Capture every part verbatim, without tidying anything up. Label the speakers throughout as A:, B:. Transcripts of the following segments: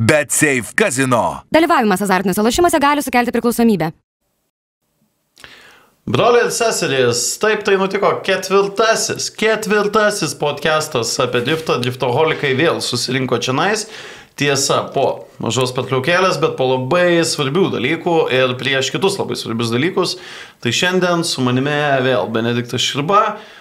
A: BetSafe Casino.
B: Dalyvavimas azartiniuose lošimuose gali sukelti priklausomybę.
C: Broliai ir seserys, taip tai nutiko ketvirtasis, ketvirtasis podcastas apie driftą, driftoholikai vėl susirinko čionais. Tiesa, po mažos pertraukėlės, bet po labai svarbių dalykų ir prieš kitus labai svarbius dalykus. Tai šiandien su manimi vėl Benediktas Širba,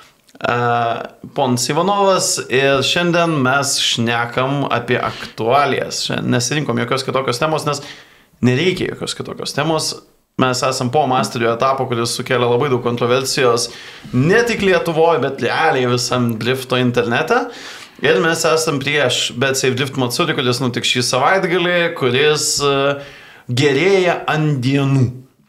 C: ponas Ivanovas ir šiandien mes šnekam apie aktualijas. Šiandien nesirinkom jokios kitokios temos, nes nereikia jokios kitokios temos. Mes esam po masterio etapo, kuris sukelia labai daug kontroversijos ne tik Lietuvoje, bet realiai visam drifto internete. Ir mes esam prieš BetSafe Drift Matsuri, kuris nutik šį savaitgalį, kuris gerėja ant dienų.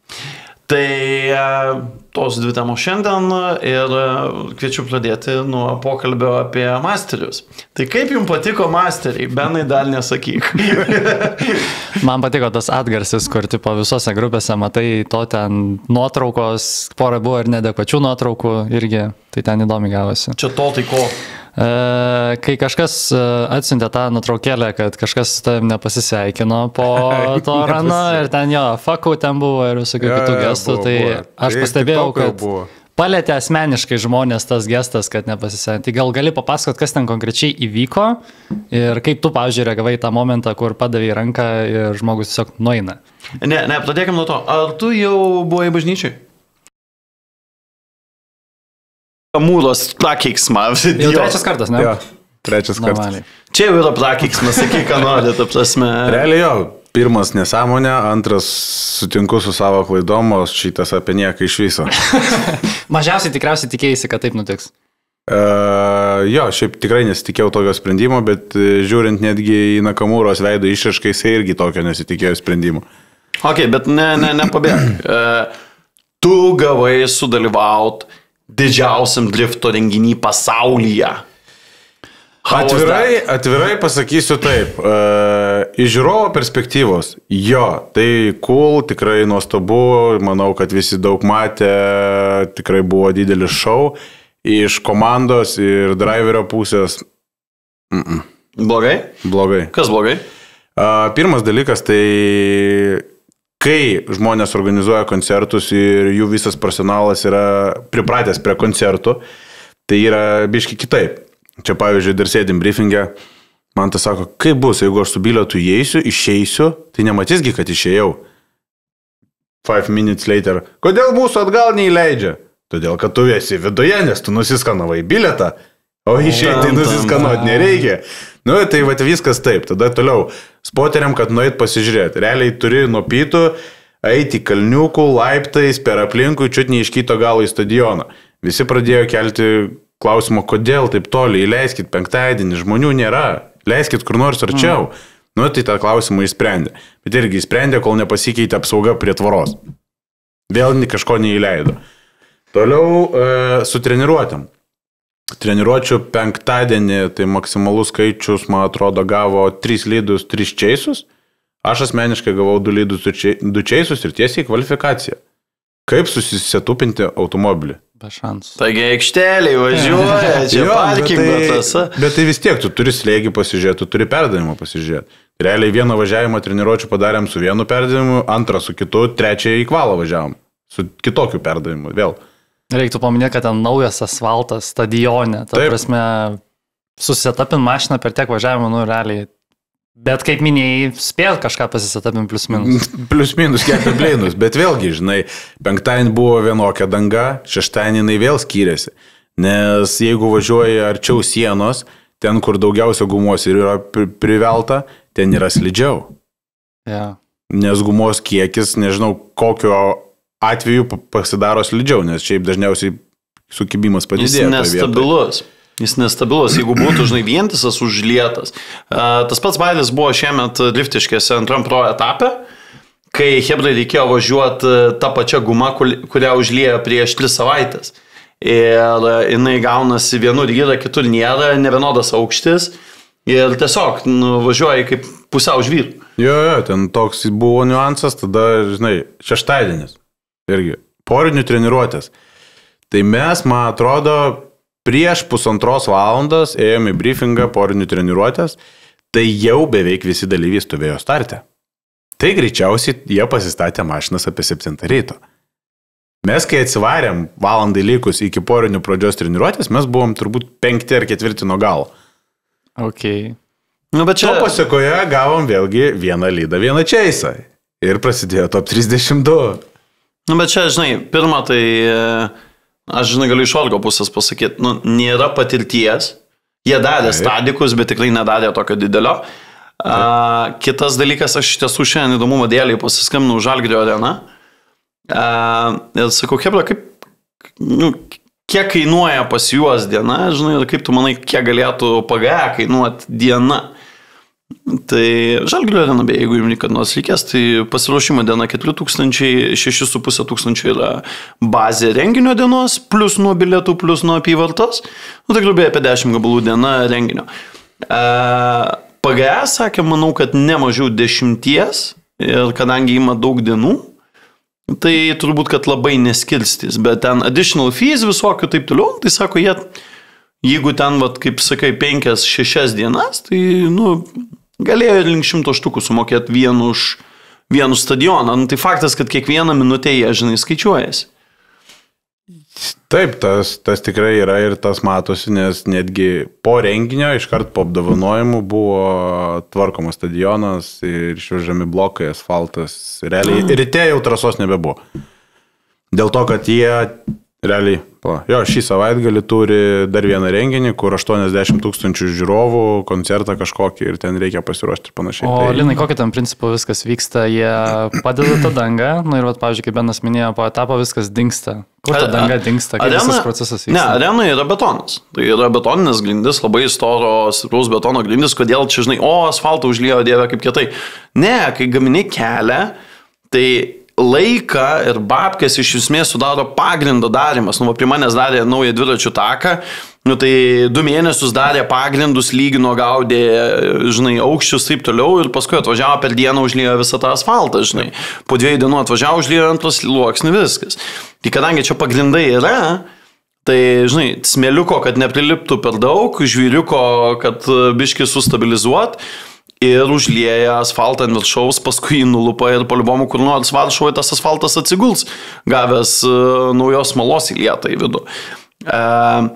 C: Tai tos dvi temos šiandien ir kviečiu pradėti nuo pokalbio apie masterius. Tai kaip jums patiko masteriai? Benai, dar nesakyk.
D: Man patiko tas atgarsis, kur tipo visose grupėse matai to ten nuotraukos, pora buvo ir nedekvačių nuotraukų irgi, tai ten įdomi gavosi.
C: Čia to tai ko?
D: Kai kažkas atsiuntė tą nuotraukėlę, kad kažkas tavim nepasisveikino po to rano ir ten jo, fakau ten buvo ir visokių ja, kitų gestų, tai buvo. Aš pastebėjau, kad palėtė asmeniškai žmonės tas gestas, kad nepasisveikino. Tai gal gali papasakot, kas ten konkrečiai įvyko ir kaip tu, pavyzdžiui, reagavai tą momentą, kur padavai ranką ir žmogus tiesiog nueina.
C: Ne, ne, pradėkim nuo to. Ar tu jau buvai bažnyčiai? Mūros prakeiksmą.
D: Jau trečias kartas, ne?
E: Jo, trečias kartas.
C: Čia jau yra prakeiksmas, sakyk, ką nori, ta prasme.
E: Realiai jo, pirmas nesąmonė, antras sutinku su savo klaidom, o šitas apie nieką iš viso.
D: Mažiausiai tikriausiai tikėjaisi, kad taip nutiks.
E: Uh, jo, šiaip tikrai nesitikėjau tokio sprendimo, bet žiūrint netgi į Nakamūros veido išraišką, jisai irgi tokio nesitikėjo sprendimo.
C: Ok, bet ne, ne, nepabėg. Uh, tu gavai sudalyvaut didžiausiam drifto renginį pasaulyje.
E: Atvirai, atvirai pasakysiu taip, e, iš žiūrovo perspektyvos, jo, tai cool, tikrai nuostabu, manau, kad visi daug matė, tikrai buvo didelis šou, iš komandos ir driverio pusės. Mm -mm.
C: Blogai?
E: Blogai.
C: Kas blogai?
E: E, pirmas dalykas, tai kai žmonės organizuoja koncertus ir jų visas personalas yra pripratęs prie koncertų, tai yra biški kitaip. Čia pavyzdžiui, dar sėdim briefinge, man tas sako, kaip bus, jeigu aš su bilietu įeisiu, išeisiu, tai nematysgi, kad išėjau. Five minutes later. Kodėl mūsų atgal neįleidžia? Todėl, kad tu esi viduje, nes tu nusiskanavai bilietą, o išeiti tai nusiskanuoti nereikia. Nu, tai va viskas taip. Tada toliau spoteriam, kad nueit pasižiūrėti. Realiai turi nuo pytų eiti kalniukų, laiptais, per aplinkui, čiut ne iš kito galo į stadioną. Visi pradėjo kelti klausimą, kodėl taip toli, įleiskit penktadienį, žmonių nėra, leiskit kur nors arčiau. Mm. Nu, tai tą klausimą išsprendė. Bet irgi išsprendė, kol nepasikeitė apsauga prie tvoros. Vėl kažko neįleido. Toliau e, su treniruotėm. Treniruočių penktadienį, tai maksimalus skaičius, man atrodo, gavo tris lydus, tris čeisus. Aš asmeniškai gavau du lydus, du čeisus ir tiesiai kvalifikaciją. Kaip susisetupinti automobilį?
D: Be šansų.
C: Taigi aikšteliai važiuoja, čia parkingo trasa.
E: Bet tai vis tiek, tu turi slėgį pasižiūrėti, tu turi perdavimą pasižiūrėti. Realiai vieną važiavimą treniruočių padarėm su vienu perdavimu, antrą su kitu, trečią į kvalą važiavom. Su kitokiu perdavimu, vėl.
D: Reiktų paminėti, kad ten naujas asfaltas stadione. Ta prasme, susisetapint mašiną per tiek važiavimą, nu, realiai. Bet kaip minėjai, spėjot kažką pasisetapint plius minus.
E: Plius minus, kiek apleinus. Bet vėlgi, žinai, penktadienį buvo vienokia danga, šeštadienį vėl skyrėsi. Nes jeigu važiuoji arčiau sienos, ten, kur daugiausia gumos ir yra privelta, ten yra slidžiau.
D: Ja.
E: Nes gumos kiekis, nežinau, kokio atveju pasidaro slidžiau, nes šiaip dažniausiai sukibimas padidėja.
C: Jis nestabilus. Jis nestabilus, jeigu būtų, žinai, vientisas užlietas. Tas pats bailis buvo šiemet driftiškėse antram pro etape, kai hebrai reikėjo važiuoti tą pačią gumą, kurią užliejo prieš tris savaitės. Ir jinai gaunasi vienur yra, kitur nėra, nevienodas aukštis. Ir tiesiog nu, važiuoja kaip pusiau žvyrų.
E: Jo, jo, ten toks buvo niuansas, tada, žinai, šeštadienis. Irgi, porinių treniruotės. Tai mes, man atrodo, prieš pusantros valandos ėjome į briefingą porinių treniruotės. tai jau beveik visi dalyviai stovėjo starte. Tai greičiausiai jie pasistatė mašinas apie septintą ryto. Mes, kai atsivarėm valandai likus iki porinių pradžios treniruotės, mes buvom turbūt penkti ar ketvirti nuo galo.
D: Okay.
C: Nu, bet čia...
E: To pasiekoje gavom vėlgi vieną lydą, vieną čeisą. Ir prasidėjo top trisdešimt du.
C: Nu, bet čia, žinai, pirmą tai, aš, žinai, galiu iš Olgo pusės pasakyti, nu, nėra patirties. Jie darė stadikus, bet tikrai nedarė tokio didelio. Uh, kitas dalykas, aš iš tiesų šiandien įdomumo dėlį pasiskambinau Žalgirio areną uh, ir sakau, Hebra, kaip, nu, kiek kainuoja pas juos diena, žinai, ir kaip tu manai, kiek galėtų P G A kainuoti diena. Tai Žalgirio arena, beje, jeigu jums kad nors reikės, tai pasiruošimo diena keturi tūkstančiai, šeši su pusė tūkstančiai yra bazė renginio dienos, plus nuo bilietų, plus nuo apyvartos, nu tai grubiai apie dešimt gabalų diena renginio. Uh, P G A sakė, manau, kad ne mažiau dešimties ir kadangi ima daug dienų, tai turbūt, kad labai neskirstys, bet ten additional fees visokių taip toliau, tai sako, jie, jeigu ten, vat, kaip sakai, penkias, šešias dienas, tai, nu, galėjo ir link šimto štukų sumokėti vienu už vienu stadioną. Nu, tai faktas, kad kiekvieną minutę jie, žinai, skaičiuojasi.
E: Taip, tas, tas tikrai yra ir tas matosi, nes netgi po renginio, iškart po apdovanojimų buvo tvarkomas stadionas ir išvežami blokai, asfaltas. Realiai ryte jau trasos nebebuvo. Dėl to, kad jie realiai, po, jo, šį savaitgalį turi dar vieną renginį, kur aštuoniasdešimt tūkstančių žiūrovų, koncertą kažkokį ir ten reikia pasiruošti ir panašiai.
D: O
E: tai...
D: Linai, kokia tam principu viskas vyksta? Jie padeda tą dangą, nu ir, vat, pavyzdžiui, kaip Benas minėjo, po etapo viskas dingsta. Kur ta danga dingsta? Kaip arena, visas procesas vyksta?
C: Ne, arena yra betonas. Tai yra betoninės grindis, labai storos, stipraus betono grindis, kodėl čia, žinai, o, asfaltą užliejo, dieve, kaip kietai. Ne, kai gamini kelią, tai laiką ir babkės iš esmės sudaro pagrindo darimas. Nu, prie manęs darė naują dviračių taką, nu, tai du mėnesius darė pagrindus, lygino, gaudė, žinai, aukščius taip toliau ir paskui atvažiavo per dieną, užliejo visą tą asfaltą, žinai. Po dviejų dienų atvažiavo, užliejo antras sluoksnį, viskas. Tai kadangi čia pagrindai yra, tai, žinai, smėliuko, kad nepriliptų per daug, žvyriuko, kad biškį sustabilizuot, ir užlieja asfaltą ant viršaus, paskui jį nulupa ir polibomų, kur nors Varšuvoje tas asfaltas atsiguls, gavęs uh, naujos smalos įlietą į vidų. Uh,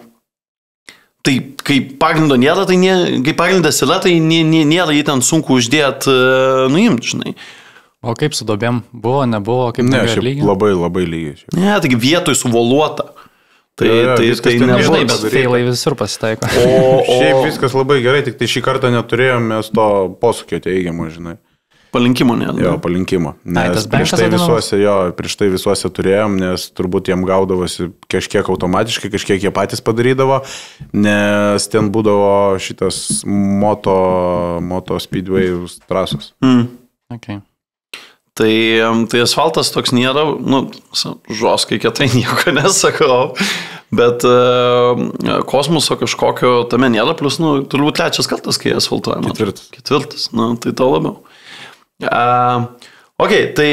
C: tai kai pagrindo nėra, tai nė, kai pagrindas yra, tai nė, nė, nėra jį ten sunku uždėti, uh, nuimti, žinai.
D: O kaip su duobėm? Buvo, nebuvo, kaip
E: ne,
D: lygiai?
E: Labai, labai lygiai. Šiaip.
C: Ne, taigi vietoj suvoluota. Tai,
E: ja,
C: tai, tai
D: nežinai, bet feilai visur pasitaiko.
E: O, o šiaip viskas labai gerai, tik tai šį kartą neturėjom mes to posūkio teigiamo, žinai.
C: Palinkimo nėra.
E: Jo, palinkimo. Nes Ai, prieš, tai visuose, jo, prieš tai visuose turėjom, nes turbūt jiem gaudavosi kažkiek automatiškai, kažkiek jie patys padarydavo, nes ten būdavo šitas moto, moto speedway trasos.
C: Mm.
D: Okay.
C: Tai, tai asfaltas toks nėra, nu, žoskai kietai nieko nesakau, bet uh, kosmoso kažkokio tame nėra, plus, nu, turbūt trečias kartas, kai asfaltuojama.
E: Ketvirtas.
C: Ketvirtas, nu, tai to labiau. Uh, ok, tai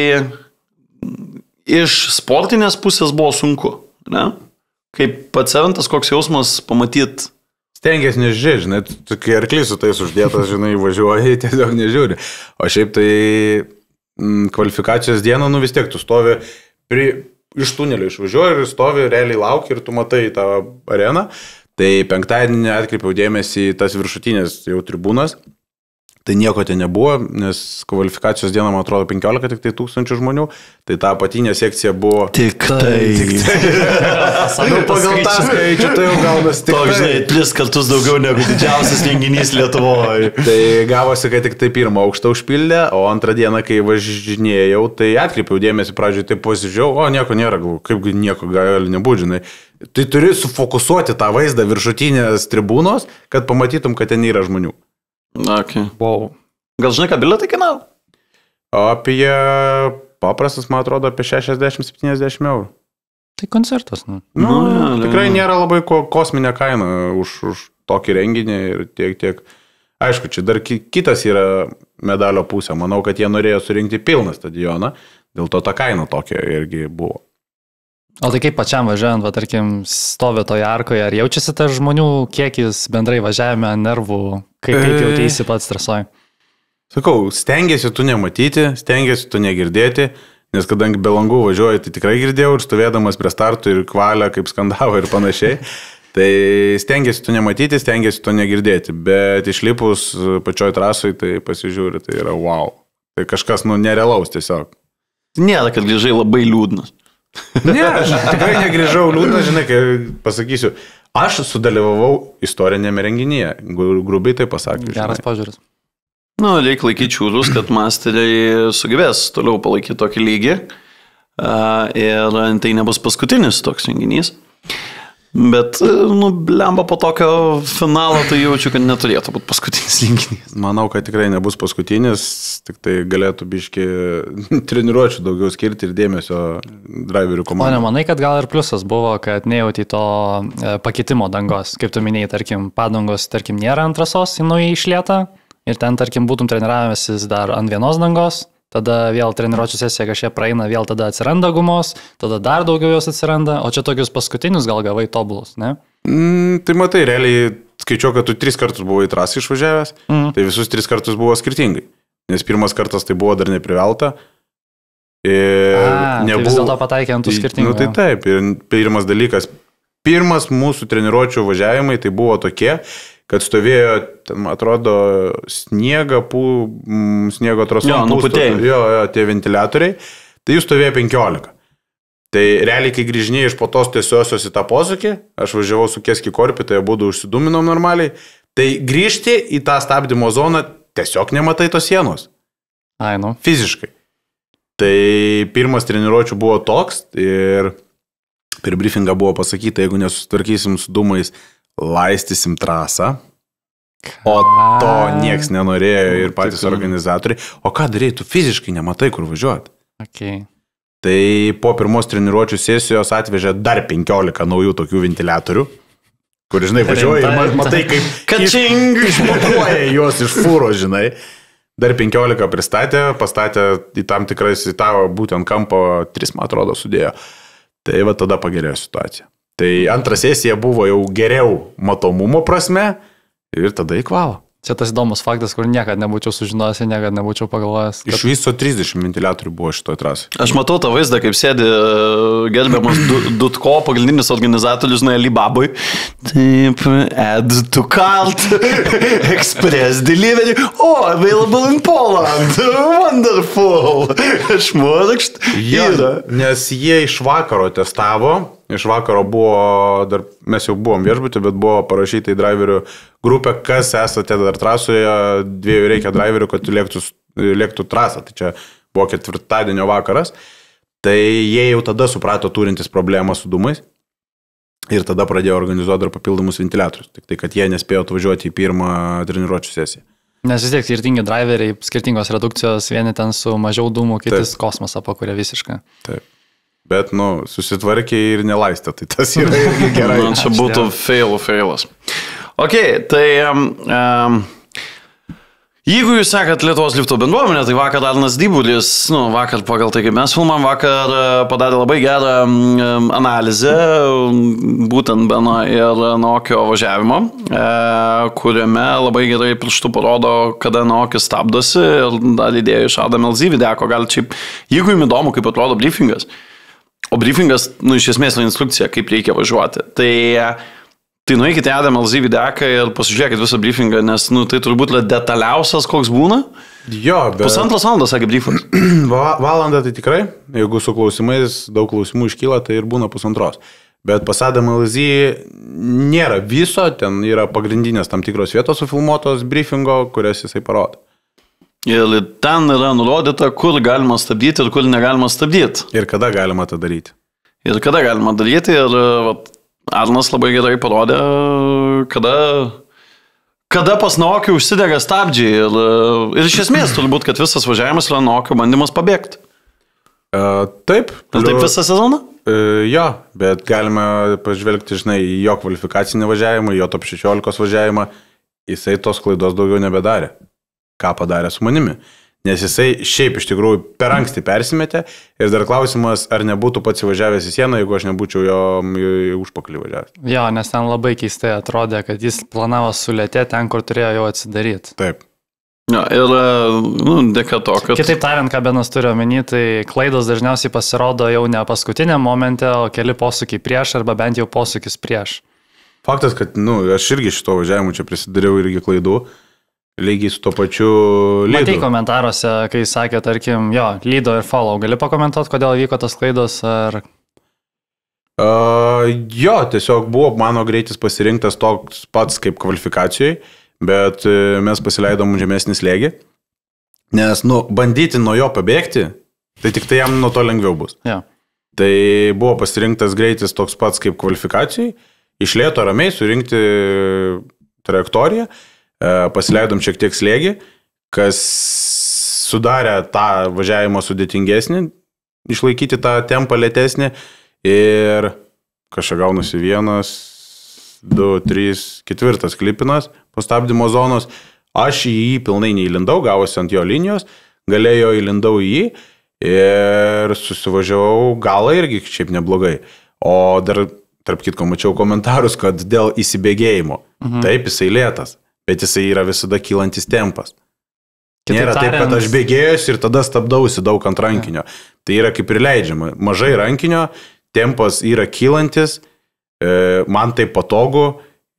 C: iš sportinės pusės buvo sunku, ne? Kaip pats seventas, koks jausmas pamatyti.
E: Stengiasi nežiūrėti, žinai, tu kai arklys su tais uždėtas, žinai, važiuoji, tiesiog nežiūri. O šiaip tai kvalifikacijos dieną, nu vis tiek tu stovi pri, iš tunelio išvažiuoji ir stovi, realiai lauki ir tu matai tą areną. Tai penktadienį atkreipiau dėmesį į tas viršutinės jau tribūnas. Tai nieko ten nebuvo, nes kvalifikacijos dieną, man atrodo, penkiolika tik tai tūkstančių žmonių. Tai ta apatinė sekcija buvo...
C: Tik tai. Tik tai.
E: Nu, pagal tą skaičių tai jau gaunas tik
C: Toks, žinai, tris kartus daugiau negu didžiausias renginys Lietuvoje.
E: Tai gavosi, kad tik tai pirmą aukštą užpildė, o antrą dieną, kai važinėjau, tai atkreipiau dėmesį, pradžioje tai pasižiūrėjau, o nieko nėra, kaip nieko gali nebūti, žinai. Tai turi sufokusuoti tą vaizdą viršutinės tribūnos, kad pamatytum, kad ten yra žmonių.
C: Okay.
D: Wow.
C: Gal žinai, ką bilietai kainavo?
E: Apie paprastas, man atrodo, apie šešiasdešimt septyniasdešimt eurų.
D: Tai koncertas, nu.
E: Nu, nu ja, tikrai ja. Nėra labai kosminė kaina už, už tokį renginį ir tiek, tiek. Aišku, čia dar kitas yra medalio pusė. Manau, kad jie norėjo surinkti pilną stadioną, dėl to ta kaina tokia irgi buvo.
D: O tai kaip pačiam važiuojant, va, tarkim, stovi toje arkoje, ar jaučiasi tas žmonių kiekis bendrai važiavime, nervų, Kaip, kaip jautėsi pats stresuoji?
E: Sakau, stengiasi tu nematyti, stengiasi tu negirdėti, nes kadangi be langų važiuoju, tai tikrai girdėjau ir stovėdamas prie startų ir kvalę, kaip skandavo ir panašiai. Tai stengiasi tu nematyti, stengiasi tu negirdėti, bet išlipus pačioj trasoj, tai pasižiūri, tai yra wow. Tai kažkas, nu, nerealaus tiesiog.
C: Nėra, kad grįžai labai liūdnas.
E: Ne, aš tikrai negrįžau liūdnas, žinai, kai pasakysiu, aš sudalyvavau istorinėme renginyje, grubiai tai pasakiau.
D: Geras požiūris.
C: Nu, reikia laikyti čiūrus, kad masteriai sugebės toliau palaikyti tokį lygį ir tai nebus paskutinis toks renginys. Bet, nu, blemba po tokio finalo, tai jaučiu, kad neturėtų būti paskutinis renginys.
E: Manau, kad tikrai nebus paskutinis, tik tai galėtų biški treniruočių daugiau skirti ir dėmesio driverių komandai.
D: O nemanai, kad gal ir pliusas buvo, kad nejauti to pakeitimo dangos, kaip tu minėjai, tarkim, padangos, tarkim, nėra ant trasos, jinai išlieta ir ten, tarkim, būtum treniravęsis dar ant vienos dangos. Tada vėl treniruočių sesija kažkiek praeina, vėl tada atsiranda gumos, tada dar daugiau jos atsiranda, o čia tokius paskutinius gal gavai tobulus, ne?
E: Mm, tai matai, realiai skaičiuoju, kad tu tris kartus buvai trasą išvažiavęs, mm. tai visus tris kartus buvo skirtingai, nes pirmas kartas tai buvo dar neprivelta. Ir
D: A,
E: nebuvo,
D: tai vis dėlto pataikė ant tų skirtingų.
E: Nu tai taip, ir pirmas dalykas, pirmas mūsų treniruočių važiavimai tai buvo tokie, kad stovėjo, ten, atrodo, sniega, pū, sniego trasom.
C: Jo, nuputėjai.
E: Jo, jo, tie ventiliatoriai. Tai jų stovėjo penkiolika. Tai realiai, kai grįžinėjai iš po tos tiesiosios į tą posūkį, aš važiavau su Keski Korpi, tai būdų užsiduminom normaliai, tai grįžti į tą stabdymo zoną tiesiog nematai tos sienos.
D: Ai, nu.
E: Fiziškai. Tai pirmas treniruočių buvo toks ir per briefingą buvo pasakyta, jeigu nesusitvarkysim su dūmais, laistysim trasą, o to nieks nenorėjo ir patys organizatoriai. O ką darai, tu fiziškai nematai, kur važiuoti.
D: Okay.
E: Tai po pirmos treniruočių sesijos atvežė dar penkiolika naujų tokių ventiliatorių, kur, žinai, važiuoja ir matai, kaip
C: kačing
E: išmatuoja juos iš fūro, žinai. Dar penkiolika pristatė, pastatė į tam tikras, į tą būtent kampo tris, man atrodo, sudėjo. Tai va tada pagerėjo situacija. Tai antra sesija buvo jau geriau matomumo prasme ir tada įkvalo.
D: Čia tas įdomus faktas, kur niekad nebūčiau sužinojęs, niekad nebūčiau pagalvojęs.
E: Kad... Iš viso trisdešimt ventiliatorių buvo šitoje trasoje.
C: Aš matau tą vaizdą, kaip sėdi gerbiamas Dutko, pagrindinis organizatorius nuo Alibabui. Taip, add to cart, express delivery, oh, available in Poland, wonderful. Šmurkšt.
E: Ja, nes jie iš vakaro testavo. Iš vakaro buvo, dar, mes jau buvom viešbutį, bet buvo parašyta į driverių grupę, kas esate dar trasoje, dviejų reikia driverių, kad lėktų, lėktų trasą. Tai čia buvo ketvirtadienio vakaras. Tai jie jau tada suprato turintis problemą su dūmais ir tada pradėjo organizuoti dar papildomus ventiliatorius. Tik tai, kad jie nespėjo atvažiuoti į pirmą treniruočių sesiją.
D: Nes vis tiek skirtingi driveriai, skirtingos redukcijos, vieni ten su mažiau dūmų, kitis kosmosą pakuria visiškai.
E: Taip. Bet, nu, susitvarkė ir nelaistė, tai tas yra irgi gerai.
C: Man čia būtų failų failas. Ok, tai um, um, jeigu jūs sekat Lietuvos liftų bendruomenę, tai vakar Arnas Dybulis, nu, vakar pagal tai, kaip mes filmam, vakar padarė labai gerą um, analizę, būtent Beno ir Naokio važiavimo, uh, kuriame labai gerai pirštų parodo, kada Naokis stabdosi ir dar įdėjo iš Adam L Z videko. Gal čia, jeigu jums įdomu, kaip atrodo briefingas, o briefingas, nu, iš esmės yra instrukcija, kaip reikia važiuoti. Tai, tai nueikite Adam L Z videką ir pasižiūrėkite visą briefingą, nes, nu, tai turbūt detaliausias, koks būna.
E: Jo, bet...
C: Pusantros valandos, sakė briefingas.
E: Valandą tai tikrai, jeigu su klausimais daug klausimų iškyla, tai ir būna pusantros. Bet pas Adam L Z nėra viso, ten yra pagrindinės tam tikros vietos sufilmuotos briefingo, kurias jisai parodo.
C: Ir ten yra nurodyta, kur galima stabdyti ir kur negalima stabdyti.
E: Ir kada galima tą daryti.
C: Ir kada galima daryti. Ir vat, Arnas labai gerai parodė, kada, kada pas Naokį užsidega stabdžiai. Ir, ir iš esmės turbūt, kad visas važiavimas yra Naokio bandymas pabėgti.
E: Uh, taip.
C: Ir taip visą sezoną?
E: Uh, jo, bet galime pažvelgti, žinai, į jo kvalifikacinį važiavimą, jo top šešiolikos važiavimą. Jisai tos klaidos daugiau nebedarė. Ką padarė su manimi. nes jisai šiaip iš tikrųjų per anksti persimetė ir dar klausimas, ar nebūtų pats įvažiavęs į sieną, jeigu aš nebūčiau jo į užpakalį važiavęs.
D: Jo, nes ten labai keistai atrodė, kad jis planavo sulėtėti ten, kur turėjo jau atsidaryti.
E: Taip.
C: Ja, ir nu, dėka to, kad...
D: Kitaip tariant, ką Benas turi omeny, tai klaidos dažniausiai pasirodo jau ne paskutinė momente, o keli posūkiai prieš arba bent jau posūkis prieš.
E: Faktas, kad nu, aš irgi šito važiavimu čia prisidariau irgi klaidų, lygiai su to pačiu lydu.
D: Matai komentaruose, kai sakė, tarkim, jo, lydo ir follow, gali pakomentuoti, kodėl vyko tas klaidos, ar...
E: Uh, jo, tiesiog buvo mano greitis pasirinktas toks pats kaip kvalifikacijai, bet mes pasileidom žemesnį slėgį, nes, nu, bandyti nuo jo pabėgti, tai tik tai jam nuo to lengviau bus.
D: Ja.
E: Tai buvo pasirinktas greitis toks pats kaip kvalifikacijai, iš lėto ramiai surinkti trajektoriją, pasileidom šiek tiek slėgį, kas sudarė tą važiavimo sudėtingesnį, išlaikyti tą tempą lėtesnį ir kažką gaunasi vienas, du, trys, ketvirtas klipinas po stabdymo zonos. Aš į jį pilnai neįlindau, gavosi ant jo linijos, galėjo įlindau į jį ir susivažiavau galą irgi šiaip neblogai. O dar, tarp kitko, mačiau komentarus, kad dėl įsibėgėjimo. Mhm. Taip, jisai lėtas, bet jisai yra visada kylantis tempas. Kitaip Nėra tariant... taip, kad aš bėgėjus ir tada stabdausi daug ant rankinio. Ja. Tai yra kaip ir leidžiama. Mažai rankinio, tempas yra kylantis, man tai patogu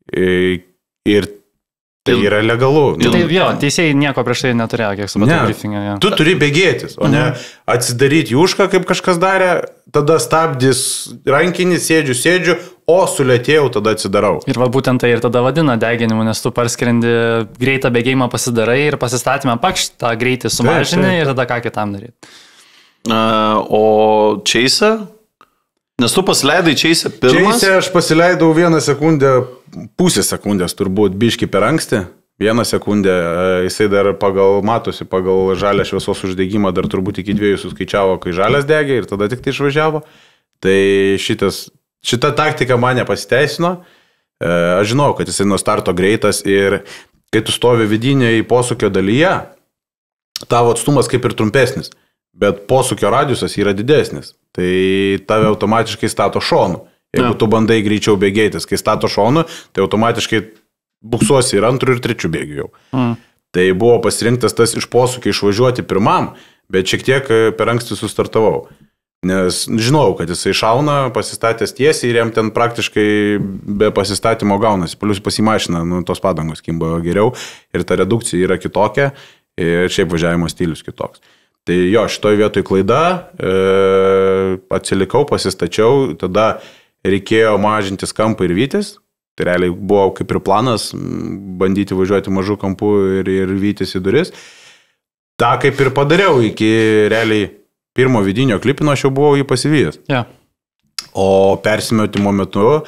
E: ir tai yra legalu.
D: Tai taip, jo, teisėjai nieko prieš tai neturėjo, kiek supratau briefingą. Ja.
E: Tu turi bėgėtis, o ne atsidaryti jušką, kaip kažkas darė, tada stabdys rankinį, sėdžiu, sėdžiu, o sulėtėjau, tada atsidarau.
D: Ir va būtent tai ir tada vadina deginimu, nes tu parskrendi greitą bėgėjimą pasidarai ir pasistatymą pakšt tą greitį sumažini ir tada ką kitam daryti.
C: Uh, o Chase? Nes tu pasileidai Chase pirmas?
E: Chase aš pasileidau vieną sekundę, pusę sekundės turbūt biški per anksti. Vieną sekundę, jisai dar pagal, matosi, pagal žalę šviesos uždegimą dar turbūt iki dviejų suskaičiavo, kai žalės degė ir tada tik tai išvažiavo. Tai šitas, šita taktika man nepasiteisino. Aš žinau, kad jisai nuo starto greitas ir kai tu stovi vidinėje posūkio dalyje, tavo atstumas kaip ir trumpesnis, bet posūkio radiusas yra didesnis. Tai tave automatiškai stato šonu. Jeigu ja. tu bandai greičiau bėgėtis, kai stato šonu, tai automatiškai buksuosi ir antrų ir trečių bėgių jau. Mm. Tai buvo pasirinktas tas iš posūkio išvažiuoti pirmam, bet šiek tiek per anksti sustartavau. Nes žinau, kad jisai šauna, pasistatęs tiesiai ir jam ten praktiškai be pasistatymo gaunasi. Plius pasimašina, nu, tos padangos kimba geriau ir ta redukcija yra kitokia ir šiaip važiavimo stilius kitoks. Tai jo, šitoj vietoj klaida, e, atsilikau, pasistačiau, tada reikėjo mažintis kampą ir vytis. Tai realiai buvo kaip ir planas bandyti važiuoti mažų kampų ir, ir vytis į duris. Ta kaip ir padariau, iki realiai pirmo vidinio klipino aš jau buvau jį pasivyjęs.
D: Ja.
E: O persimetimo metu,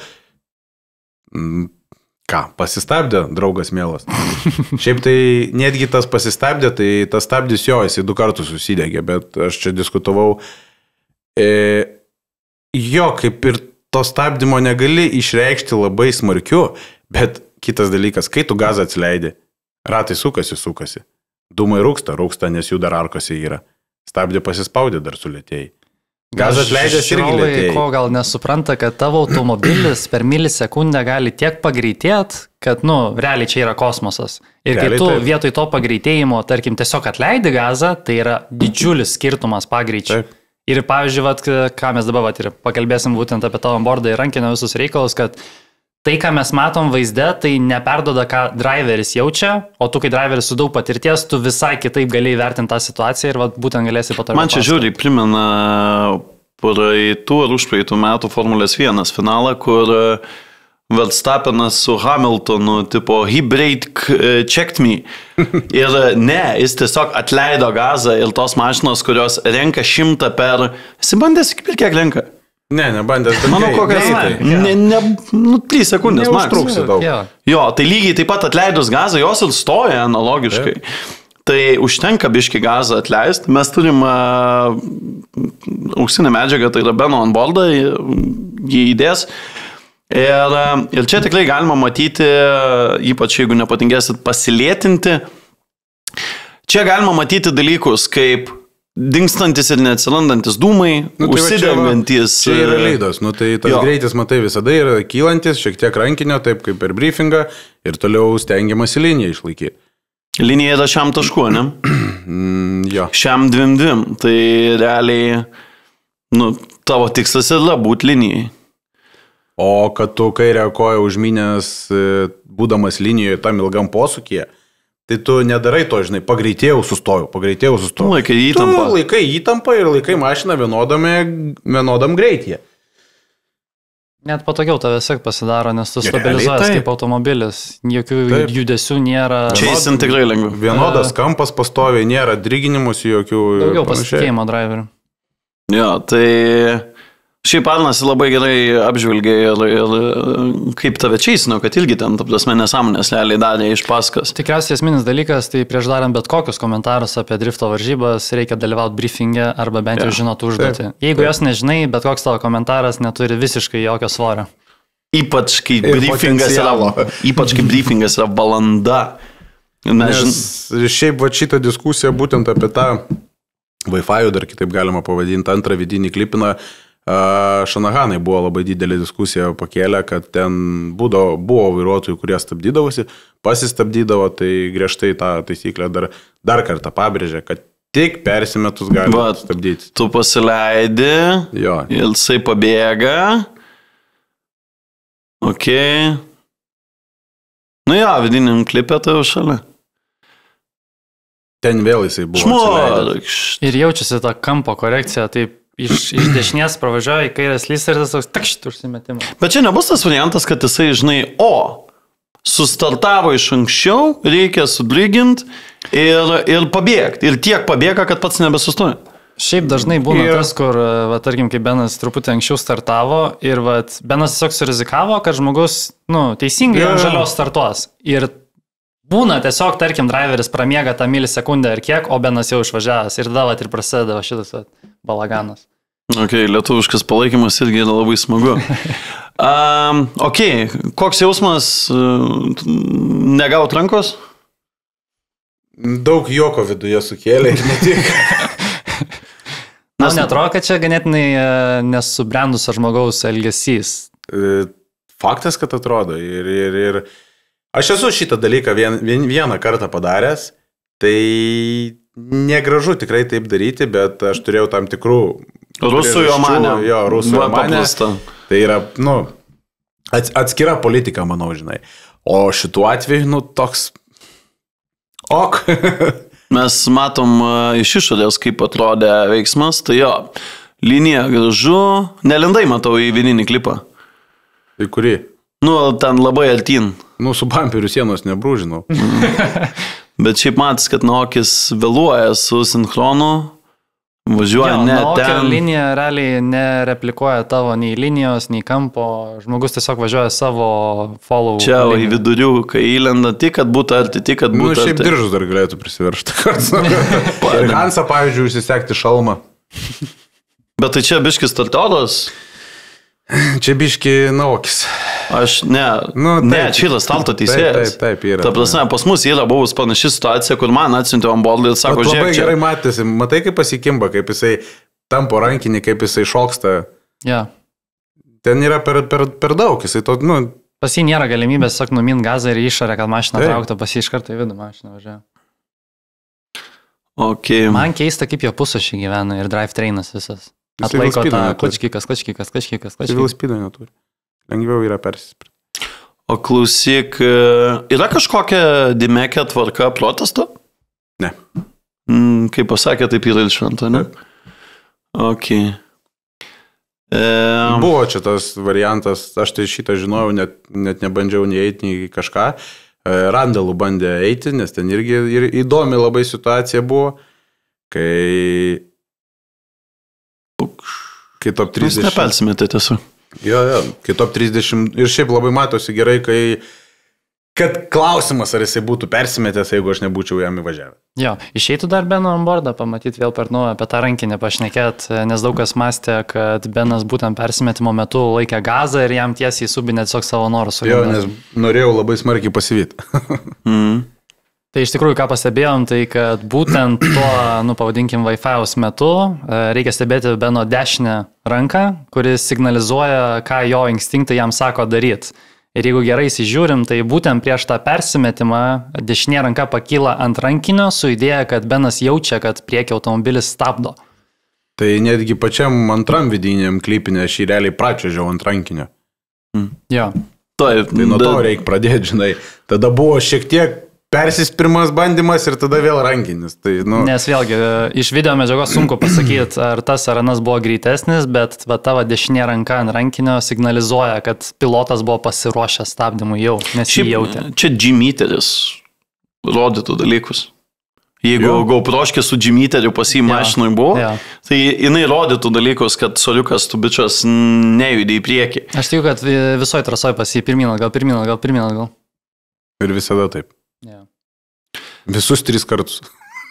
E: ką, pasistabdė draugas mielas. Šiaip tai netgi tas pasistabdė, tai tas stabdys jo, jisai du kartus susidegė, bet aš čia diskutavau. E, jo, kaip ir to stabdymo negali išreikšti labai smarkiu, bet kitas dalykas, kai tu gazą atsileidi, ratai sukasi, sukasi. Dūmai rūksta, rūksta, nes jų dar arkose yra. Stabdė pasispaudė, dar sulėtėjai. Gazas leidžias irgi lėtėjai.
D: Ko gal nesupranta, kad tavo automobilis per milisekundę gali tiek pagreitėti, kad, nu, realiai čia yra kosmosas. Ir kai tu taip. Vietoj to pagreitėjimo, tarkim, tiesiog atleidi gazą, tai yra didžiulis skirtumas pagreičiai. Taip. Ir pavyzdžiui, vat, ką mes dabar vat, ir pakalbėsim būtent apie tavo bordą ir rankinio visus reikalus, kad tai, ką mes matom vaizde, tai neperdoda, ką driveris jaučia, o tu, kai driveris su daug patirties, tu visai kitaip gali įvertinti tą situaciją ir vat, būtent galėsi po to.
C: Man čia žiūri, primena praeitų ar užpraeitų metų Formulės vienas finalą, kur Verstappenas su Hamiltonu, tipo, he brake checked me. Ir ne, jis tiesiog atleido gazą ir tos mašinos, kurios renka šimtą per... Esi bandęs iki per kiek renka?
E: Ne, nebandęs.
C: Manau, kokias... Ne, ne, nu, trys sekundės, man.
E: Neužtruksi daug.
C: Jo, tai lygiai taip pat atleidus gazą, jos ir stoja analogiškai. Taip. Tai užtenka biški gazą atleisti. Mes turim uh, auksinę medžiagą, tai yra Beno onboardą, jį įdės. Ir, ir čia tikrai galima matyti, ypač jeigu nepatingėsit, pasilėtinti. čia galima matyti dalykus kaip dingstantis ir neatsirandantis dūmai,
E: nu, tai
C: užsidengiantis.
E: Čia, čia yra leidos, nu, tai tas jo. Greitis, matai, visada yra kylantis, šiek tiek rankinio, taip kaip per briefingą ir toliau stengiamasi liniją išlaikyti.
C: Linija yra šiam tašku, ne?
E: Mm, jo.
C: Šiam dvim dvim, tai realiai, nu, tavo tikslas yra būti linijai.
E: O kad tu kairę koją užminęs, būdamas linijoje tam ilgam posūkyje, tai tu nedarai to, žinai, pagreitėjau, sustojau, pagreitėjau, sustojau.
C: Laikai įtampą.
E: Tu laikai įtampą ir laikai mašiną vienodame, vienodam greityje.
D: Net patogiau tave sek pasidaro, nes tu stabilizuojas kaip automobilis, jokių taip. Judesių nėra.
C: Čia jis tikrai lengviau.
E: Vienodas kampas pastoviai, nėra driginimus jokių.
D: Daugiau pasitikėjimo driverių.
C: Jo, tai šiaip Arnas labai gerai apžvelgė ir, ir kaip tave čeisino, kad irgi ten, ta prasme, nesąmonės realiai darė iš paskas.
D: Tikriausiai esminis dalykas, tai prieš darant bet kokius komentarus apie drifto varžybas, reikia dalyvauti briefingė arba bent jau ja. Žinot užduotį. Taip, Jeigu taip. Jos nežinai, bet koks tavo komentaras neturi visiškai jokio svorio.
C: Ypač kai briefingas yra, ypač kai briefingas yra valanda.
E: Nes žin... šiaip va šitą diskusiją būtent apie tą Wi-Fi, dar kitaip galima pavadinti, antrą vidinį klipiną, Šanahanai buvo labai didelė diskusija pakėlę, kad ten būdo, buvo vairuotojų, kurie stabdydavosi, pasistabdydavo, tai griežtai tą taisyklę dar, dar kartą pabrėžė, kad tik persimetus galima stabdyti.
C: Tu pasileidi,
E: jo.
C: Ir jisai pabėga. Ok. Nu jo, vidiniam klipė tai jau šalia.
E: Ten vėl jisai buvo.
C: Šmork.
D: Ir jaučiasi ta kampo korekcija, taip. Iš, iš dešinės pravažiuoja į kairės lysą ir tas toks takšt užsimetimas.
C: Bet čia nebus tas variantas, kad jisai, žinai, o, sustartavo iš anksčiau, reikia sudriginti ir, ir pabėgti. Ir tiek pabėga, kad pats nebesustoja.
D: Šiaip dažnai būna ir... tas, kur, va, tarkim, kai Benas truputį anksčiau startavo ir va, Benas tiesiog surizikavo, kad žmogus, nu, teisingai yeah. ant žalios startuos. Ir būna tiesiog, tarkim, driveris pramiega tą milisekundę ir kiek, o Benas jau išvažiavęs. Ir tada va, ir prasideda šitas va, balaganas.
C: Ok, lietuviškas palaikymas irgi yra labai smagu. um, ok, koks jausmas uh, negaut rankos?
E: Daug juoko viduje sukėlė ir ne tik.
D: Nes netrodo, kad čia ganėtinai nesubrendus žmogaus elgesys.
E: Faktas, kad atrodo. Ir, ir, ir aš esu šitą dalyką vien, vien, vieną kartą padaręs, tai negražu tikrai taip daryti, bet aš turėjau tam tikrų
C: Rusų jo manė.
E: Jo, rusų jo manė. Tai yra, nu, atskira politika, manau, žinai. O šituo atveju, nu, toks ok.
C: Mes matom iš išorės, kaip atrodė veiksmas, tai jo, linija gražu, nelindai matau į vieninį klipą.
E: Tai kurį?
C: Nu, ten labai altin.
E: Nu, su bumperiu sienos nebrūžinau.
C: Bet šiaip matas, kad Naokis vėluoja su sinchronu. Važiuoja jo, ne ten.
D: Linija realiai nereplikuoja tavo nei linijos, nei kampo. Žmogus tiesiog važiuoja savo follow.
C: Čia į vidurių, kai įlenda, tik kad būtų arti, tik kad būtų
E: nu,
C: arti.
E: Nu, šiaip diržus dar galėtų prisiveršti. Ir Hansą, pavyzdžiui, užsisekti šalmą.
C: Bet tai čia biškis startodas?
E: Čia biški Naokis.
C: Aš ne, nu, taip, ne, čia yra starto teisėjas.
E: Taip, taip, taip yra.
C: Ta prasme, pas mus yra buvus panaši situacija, kur man atsiuntė on board ir sako, žiūrėk.
E: Labai gerai matėsi, matai, kaip pasikimba, kaip jisai tampo rankinį, kaip jisai šoksta.
D: Ja.
E: Ten yra per, per, per daug, jisai to, nu...
D: Pas jį nėra galimybės, sak, numint gazą ir išorę, kad mašina traukta, pas jį iš karto į vidų mašiną važiavo.
C: Okay.
D: Man keista, kaip jo pusašiai gyvena ir drivetrainas visas. Atlaiko tą klačkikas, klačkikas, klačkikas, klačkikas.
E: Vilspido neturi. Lengviau yra persispręsti.
C: O klausyk, yra kažkokia dimekė tvarka protesto?
E: Ne.
C: Mm, kaip pasakė, taip yra ir švento, ne? Ok. E...
E: Buvo čia tas variantas, aš tai šitą žinojau, net, net nebandžiau nei eiti, nei kažką. Randelų bandė eiti, nes ten irgi ir įdomi labai situacija buvo, kai... Kai top trisdešimt...
C: Jūs nepelsimėte tiesiog.
E: Jo, jo, kai top trisdešimt... Ir šiaip labai matosi gerai, kai... Kad klausimas, ar jisai būtų persimetęs, jeigu aš nebūčiau jam įvažiavę.
D: Jo, išeitų dar Beno on boardą, pamatyti vėl per naują apie tą rankinį pašnekėt, nes daug kas mąstė, kad Benas būtent persimetimo metu laikė gazą ir jam tiesiai subinė tiesiog savo norus.
E: Jo, nes norėjau labai smarkiai pasivyti.
C: mm.
D: Tai iš tikrųjų, ką pastebėjom, tai kad būtent tuo, nu, pavadinkim, Wi-Fi'aus metu reikia stebėti Beno dešinę ranką, kuris signalizuoja, ką jo instinktai jam sako daryti. Ir jeigu gerai įsižiūrim, tai būtent prieš tą persimetimą dešinė ranka pakyla ant rankinio su idėja, kad Benas jaučia, kad priekio automobilis stabdo.
E: Tai netgi pačiam antram vidiniam klipinė aš jį realiai pračiažiau ant rankinio.
D: Mm. Jo.
C: Taip,
E: tai nuo to reikia pradėti, žinai. Tada buvo šiek tiek persispirmas bandymas ir tada vėl rankinis. Tai, nu...
D: Nes vėlgi, iš video medžiagos sunku pasakyti, ar tas ar anas buvo greitesnis, bet va, tavo dešinė ranka ant rankinio signalizuoja, kad pilotas buvo pasiruošęs stabdymui jau, nes jį jautė.
C: Čia džimyteris rodytų dalykus. Jeigu GoProškė su džimyteriu pas jį mašinui buvo, ja. Tai jinai rodytų dalykus, kad soliukas tu bičias nejudė į priekį.
D: Aš tikiu, kad visoje trasoje pas jį pirmin atgal, pirmin atgal, pirmin atgal.
E: Ir visada taip.
D: Ja.
E: Visus tris kartus.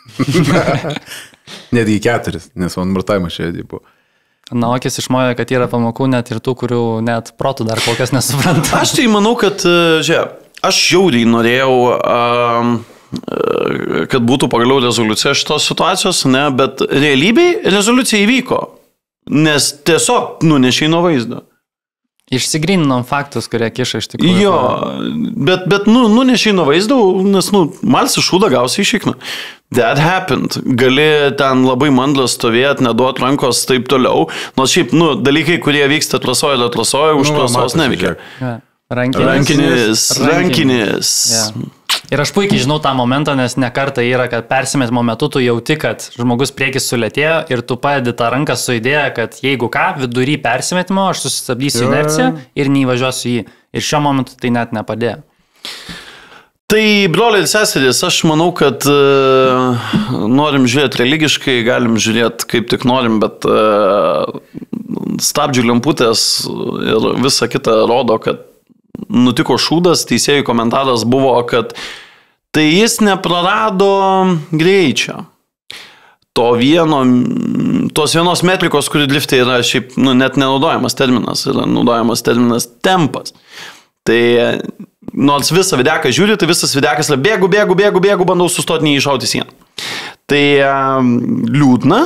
E: Netgi keturis, nes man martaimas šiandien buvo.
D: Na, okis išmoja, kad yra pamokų net ir tų, kurių net protų dar kol kas nesupranta.
C: Aš tai manau, kad, žiūrėk, aš žiauriai norėjau... Um, kad būtų pagaliau rezoliucija šitos situacijos, ne, bet realybėj rezoliucija įvyko, nes tiesiog nunešiai nuo vaizdo.
D: Išsigryninom faktus, kurie kiša iš tikrųjų.
C: Jo, bet, bet nu, nunešiai nuo vaizdo, nes, nu, malsi šūdą gausiai išikna. That happened. Gali ten labai mandlas stovėti, neduot rankos, taip toliau. Nors šiaip, nu, dalykai, kurie vyksta trasoje, yra trasoje, už nu, trasos neveikia.
D: Ja. Rankinis.
C: Rankinis. Rankinis.
D: Ja. Ir aš puikiai žinau tą momentą, nes ne kartą yra, kad persimetimo metu tu jauti, kad žmogus priekis sulėtėjo ir tu padedi tą ranką su idėja, kad jeigu ką, vidury persimetimo aš susistabdysiu ja. Inerciją ir neįvažiuosiu jį. Ir šiuo momentu tai net nepadėjo.
C: Tai, broliai ir seserys, aš manau, kad uh, norim žiūrėti religiškai, galim žiūrėti kaip tik norim, bet uh, stabdžių lemputės ir visa kita rodo, kad nutiko šūdas, teisėjų komentaras buvo, kad tai jis neprarado greičio. To vieno, tos vienos metrikos, kuri drifte yra šiaip, nu, net nenaudojamas terminas, yra naudojamas terminas tempas. Tai nors visą videką žiūri, tai visas videkas yra bėgu, bėgu, bėgu, bėgu, bandau sustoti neįšauti sieną. Tai liūdna.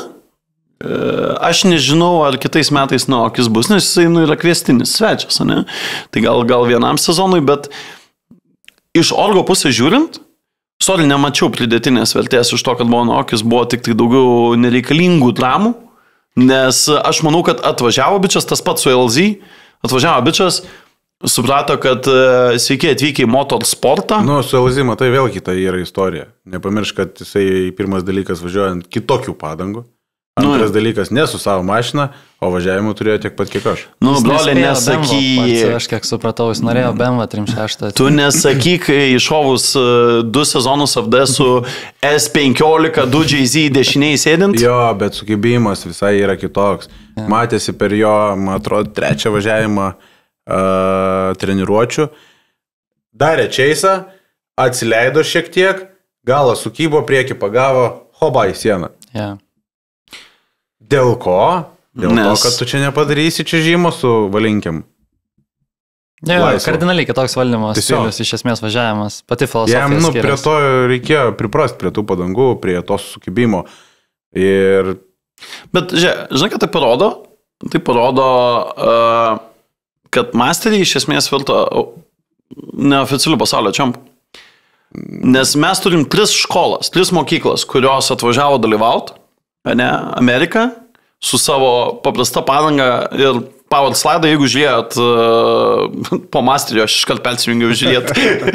C: Aš nežinau, ar kitais metais Naokis bus, nes jisai nu, yra kviestinis svečias, ne? Tai gal, gal vienam sezonui, bet iš Orgo pusės žiūrint, sorry, nemačiau pridėtinės vertės iš to, kad buvo Naokis, buvo tik tai daugiau nereikalingų dramų, nes aš manau, kad atvažiavo bičias, tas pats su L Z, atvažiavo bičias, suprato, kad sveiki atvykę į motorsportą.
E: Nu, su L Z, matai, vėl kita yra istorija. Nepamiršk, kad jisai pirmas dalykas važiuojant kitokių padangų. Antras nu, dalykas, ne su savo mašina, o važiavimų turėjo tiek pat kiek aš.
C: Nu, brolė, nesaky...
D: Aš kiek supratau, jis norėjo B M W tris šeši.
C: Tu nesakyk, iššovus du sezonus F D su S penkiolika, du J Z dešiniai sėdint.
E: Jo, bet sukibėjimas visai yra kitoks. Ja. Matėsi per jo, man atrodo, trečią važiavimą uh, treniruočių. Darė čeisą, atsileido šiek tiek, galą sukybo, priekį pagavo, hoba į sieną.
D: Ja.
E: Dėl ko? Dėl Nes... to, kad tu čia nepadarysi čia žymo su valinkiam.
D: Jo, kardinaliai kitoks valdymo stilius, iš esmės važiavimas, pati filosofija.
E: Jam, nu, prie to reikėjo priprasti, prie tų padangų, prie to sukibimo. Ir...
C: Bet, žinai, žinai, kad tai parodo? Tai parodo, uh, kad masteriai iš esmės virto neoficialių pasaulio čempų. Nes mes turim tris školas, tris mokyklas, kurios atvažiavo dalyvauti. Ne, Amerika su savo paprasta padanga ir power slide, jeigu žiūrėjot uh, po masterio, aš iškart persijungiau žiūrėt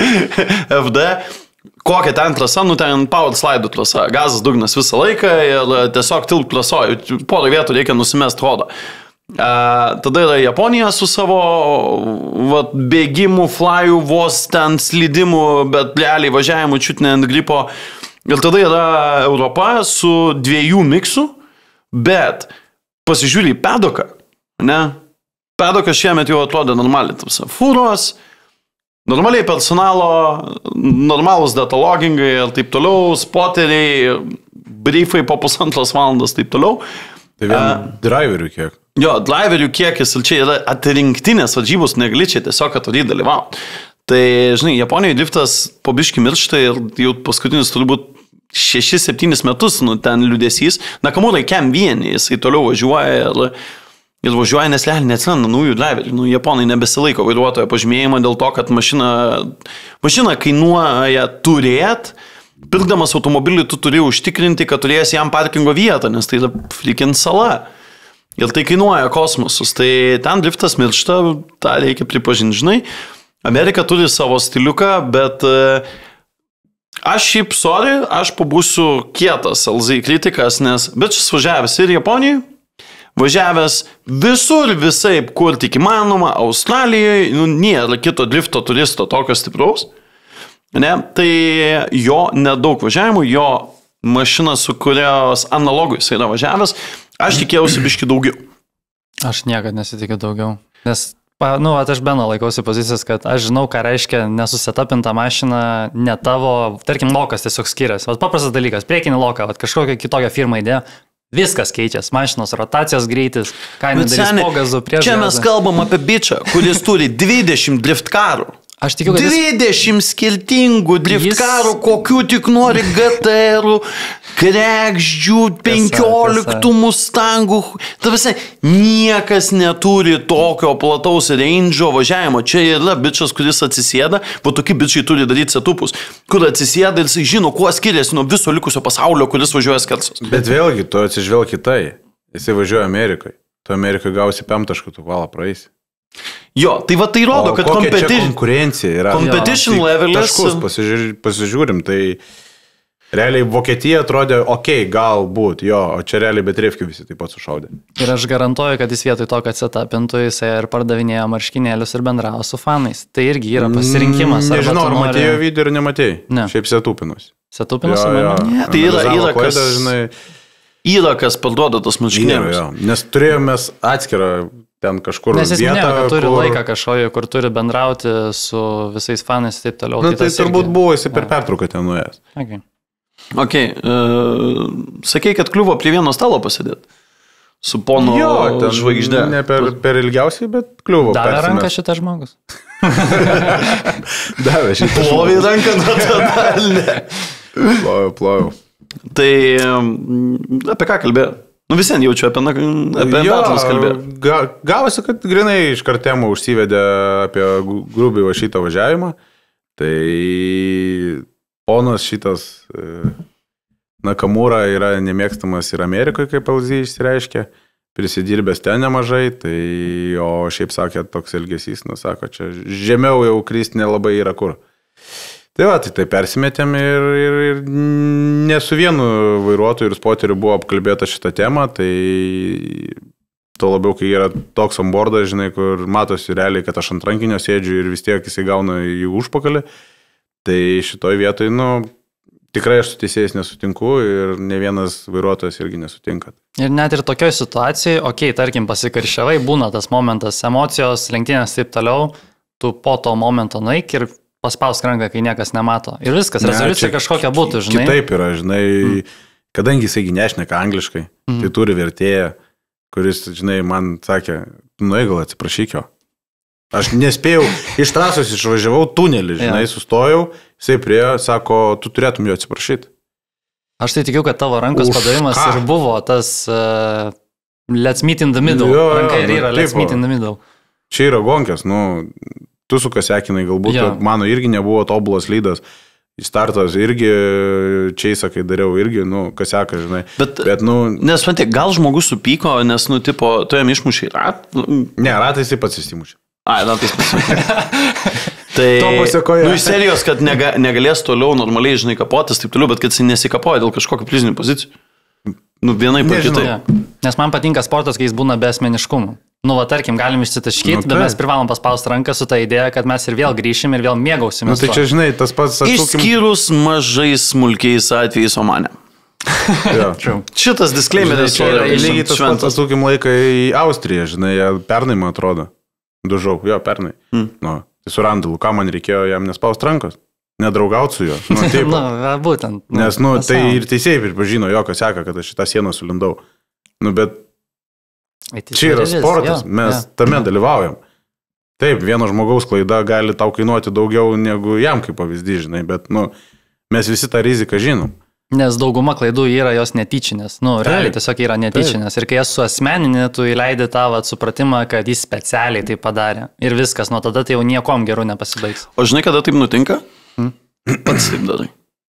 C: F D, kokia ten trasa, nu ten power slide trasa, gazas dugnas visą laiką ir tiesiog tilp trasoje, porą vietų reikia nusimest rodo. Uh, tada yra Japonija su savo vat, bėgimų, flyų, vos ten slidimų, bet realiai važiavimų čiut ne ant gripo. Ir tada yra Europa su dviejų miksų, bet pasižiūrė į pedoką, ne? Pedokas šiemet jau atrodo normaliai, tarsi fūros, normaliai personalo, normalūs datalogingai ir taip toliau, spoteriai, briefai po pusantros valandos, taip toliau.
E: Tai vien uh, driverių kiek?
C: Jo, driverių kiekis, ir čia yra atrinktinės varžybos, negali čia tiesiog atvaryti dalyvauti. Tai, žinai, Japonijoje driftas po biškį miršta ir jau paskutinis turbūt šešis septynis metus, nu, ten liūdėsys. Nakamura kem vieni, jisai toliau važiuoja ir, ir važiuoja, nes realiai neatsiranda naujų driverių. Nu, Japonai nebesilaiko vairuotojo pažymėjimo dėl to, kad mašina, mašina kainuoja turėt. Pirkdamas automobilį tu turi užtikrinti, kad turėsi jam parkingo vietą, nes tai yra flikin sala. Ir tai kainuoja kosmosus. Tai ten driftas miršta, tą reikia pripažinti, žinai. Amerika turi savo stiliuką, bet aš šiaip, sorry, aš pabūsiu kietas L Z kritikas, nes bičias važiavęs ir Japonijoje, važiavęs visur visaip, kur tik įmanoma, Australijoje, nu, nėra kito drifto turisto tokio stipraus. Ne, tai jo nedaug važiavimų, jo mašina, su kurios analogui jis yra važiavęs, aš tikėjausi biški daugiau.
D: Aš niekad nesitikiu daugiau, nes, nu, aš Beno laikausi pozicijas, kad aš žinau, ką reiškia nesusetapinta mašina, ne tavo, tarkim, lokas tiesiog skiriasi. Vat paprastas dalykas, priekinį loką, vat kažkokią kitokią firmą įdėjo, viskas keičiasi, mašinos rotacijos greitis, kainų darys pogazų prieš.
C: Čia mes kalbam apie bičą, kuris turi dvidešimt drift karų.
D: Aš tikiu, kad
C: dvidešimt jis... skirtingų driftkarų, jis... kokių tik nori G T R-ų, krekždžių, penkioliktų mustangų. Ta visai, niekas neturi tokio plataus range'o važiavimo. Čia yra bičas, kuris atsisėda, po tokie bičiai turi daryti setupus, kur atsisėda ir jis žino, kuo skiriasi nuo viso likusio pasaulio, kuris važiuoja skelsus.
E: Bet vėlgi, tu atsižvelgi tai. Jisai važiuoja Amerikai. Tu Amerikai gausi pemtaškų, tu valą praeisi.
C: Jo, tai va tai rodo, o kad competition,
E: konkurencija yra.
C: Competition
E: jo,
C: levelis.
E: Taškus pasižiūrim, pasižiūrim, tai realiai Vokietija atrodė, okei, okay, galbūt, jo, o čia realiai Betrefkių visi taip pat sušaudė.
D: Ir aš garantuoju, kad jis vietoj to, kad setapintų, jisai ir pardavinėjo marškinėlius ir bendravo su fanais. Tai irgi yra pasirinkimas.
E: Mm, nežinau, ar
D: nori...
E: matėjo video ir nematėjai.
D: Ne.
E: Šiaip setupinus.
D: Setupinus su manimi?
C: Tai yra, yra kas...
E: Klaidą, žinai,
C: yra kas parduoda tos marškinėlius.
E: Nes turėjome atskirą ten kažkur
D: vietą. Nes jis minėjo, kad turi
E: kur...
D: laiką kažkokį, kur turi bendrauti su visais fanais ir taip toliau.
E: Na, tai, tai turbūt
D: irgi...
E: buvo jis per pertrauką ten nuėjęs.
D: Okay.
C: Ok, uh, sakei, kad kliuvo prie vieno stalo pasėdėti. Su pono jo, žvaigždė.
E: Ne per, per ilgiausiai, bet kliuvo.
D: Davė ranką šitas žmogus.
E: Davė šitas žmogus.
C: Plovė ranką nuo tada, ne.
E: Ploviau, ploviau.
C: Tai um, apie ką kalbėjo? Nu visien jaučiu apie, apie metus kalbėjo.
E: Ga, gavosi, kad grinai iš kartemų užsivedė apie grubiai va šitą važiavimą. Tai ponas šitas Nakamura yra nemėgstamas ir Amerikoje, kaip L Z išsireiškė. Prisidirbęs ten nemažai, tai o šiaip sakė toks elgesys, nu sako, čia žemiau jau kristi nelabai yra kur. Tai va, tai, tai persimetėm ir, ir, ir ne su vienu vairuotoju ir spoteriu buvo apkalbėta šitą temą, tai to labiau, kai yra toks onboardas, žinai, kur matosi realiai, kad aš ant rankinio sėdžiu ir vis tiek jisai gauna į užpakalį, tai šitoj vietoj, nu, tikrai aš su teisėjais nesutinku ir ne vienas vairuotojas irgi nesutinka.
D: Ir net ir tokioje situacijoje, okei, okay, tarkim, pasikarščiavai, būna tas momentas, emocijos, lenktynės taip toliau, tu po to momento nueik ir paspaus ranką, kai niekas nemato. Ir viskas, ne, rezoliucija kažkokia būtų, žinai.
E: Kitaip yra, žinai, mm. kadangi jisai nešneka angliškai, mm. tai turi vertėją, kuris, žinai, man sakė, nueik gal atsiprašyk jo. Aš nespėjau, iš trasos išvažiavau tunelį, žinai, ja. Sustojau, jisai priejo, sako, tu turėtum jo atsiprašyti.
D: Aš tai tikiu, kad tavo rankos Už padavimas ką? Ir buvo tas uh, let's meet in the middle. Jo, ranka ir yra let's meet in the middle.
E: Čia yra gonkės, nu... Tu su kasekinai, galbūt ja. Mano irgi nebuvo tobulas lydas. Startas irgi čiaisa, kai dariau, irgi, nu, kaseka, žinai. Bet, Bet nu...
C: Nes, man tiek, gal žmogus supyko, nes, nu, tipo, tu jam išmušiai rat?
E: Ne, ratais taip pats įsimušė.
C: Ai, ratais pasimušė. Tai, nu, iš serijos, kad nega, negalės toliau normaliai, žinai, kapotis, taip toliau, bet kad jis nesikapoja dėl kažkokio prizinių pozicijų. Nu, vienai po kitai.
D: Ja. Nes man patinka sportas, kai jis būna be asmeniškumų. Nu, va, tarkim, galim išsitaškyti, nu, bet mes privalom paspausti ranką su tą idėją, kad mes ir vėl grįšim ir vėl mėgausim.
E: Nu, tai čia, žinai, tas pats
C: atsukim... Išskyrus mažais smulkiais atvejais Omane.
E: Ja.
C: Šitas disclaimeris
E: yra lygiai tas pats atsukim laiką į Austriją, žinai, pernai, man atrodo. Dužau, jo, pernai. Hmm. Nu, tai su Randalu, ką man reikėjo jam nespausti rankos? Nedraugauti su juo. Nu, taip,
D: nu, būtent.
E: Nu, Nes, nu, tai ir teisėjai pripažino jo, kas seka, kad aš šitą sieną sulindau. Nu, bet čia yra sportas, jo, mes ja. Tame dalyvaujam. Taip, vieno žmogaus klaida gali tau kainuoti daugiau negu jam kaip pavyzdys, žinai, bet, nu, mes visi tą riziką žinom.
D: Nes dauguma klaidų yra jos netyčinės. Nu, realiai tiesiog yra netyčinės. Taip. Ir kai jas suasmeninė, tu įleidi tą vat, supratimą, kad jis specialiai tai padarė. Ir viskas, nuo tada tai jau niekom geru nepasibaigs.
C: O žinai, kada taip nutinka? Hmm? Pats taip darai.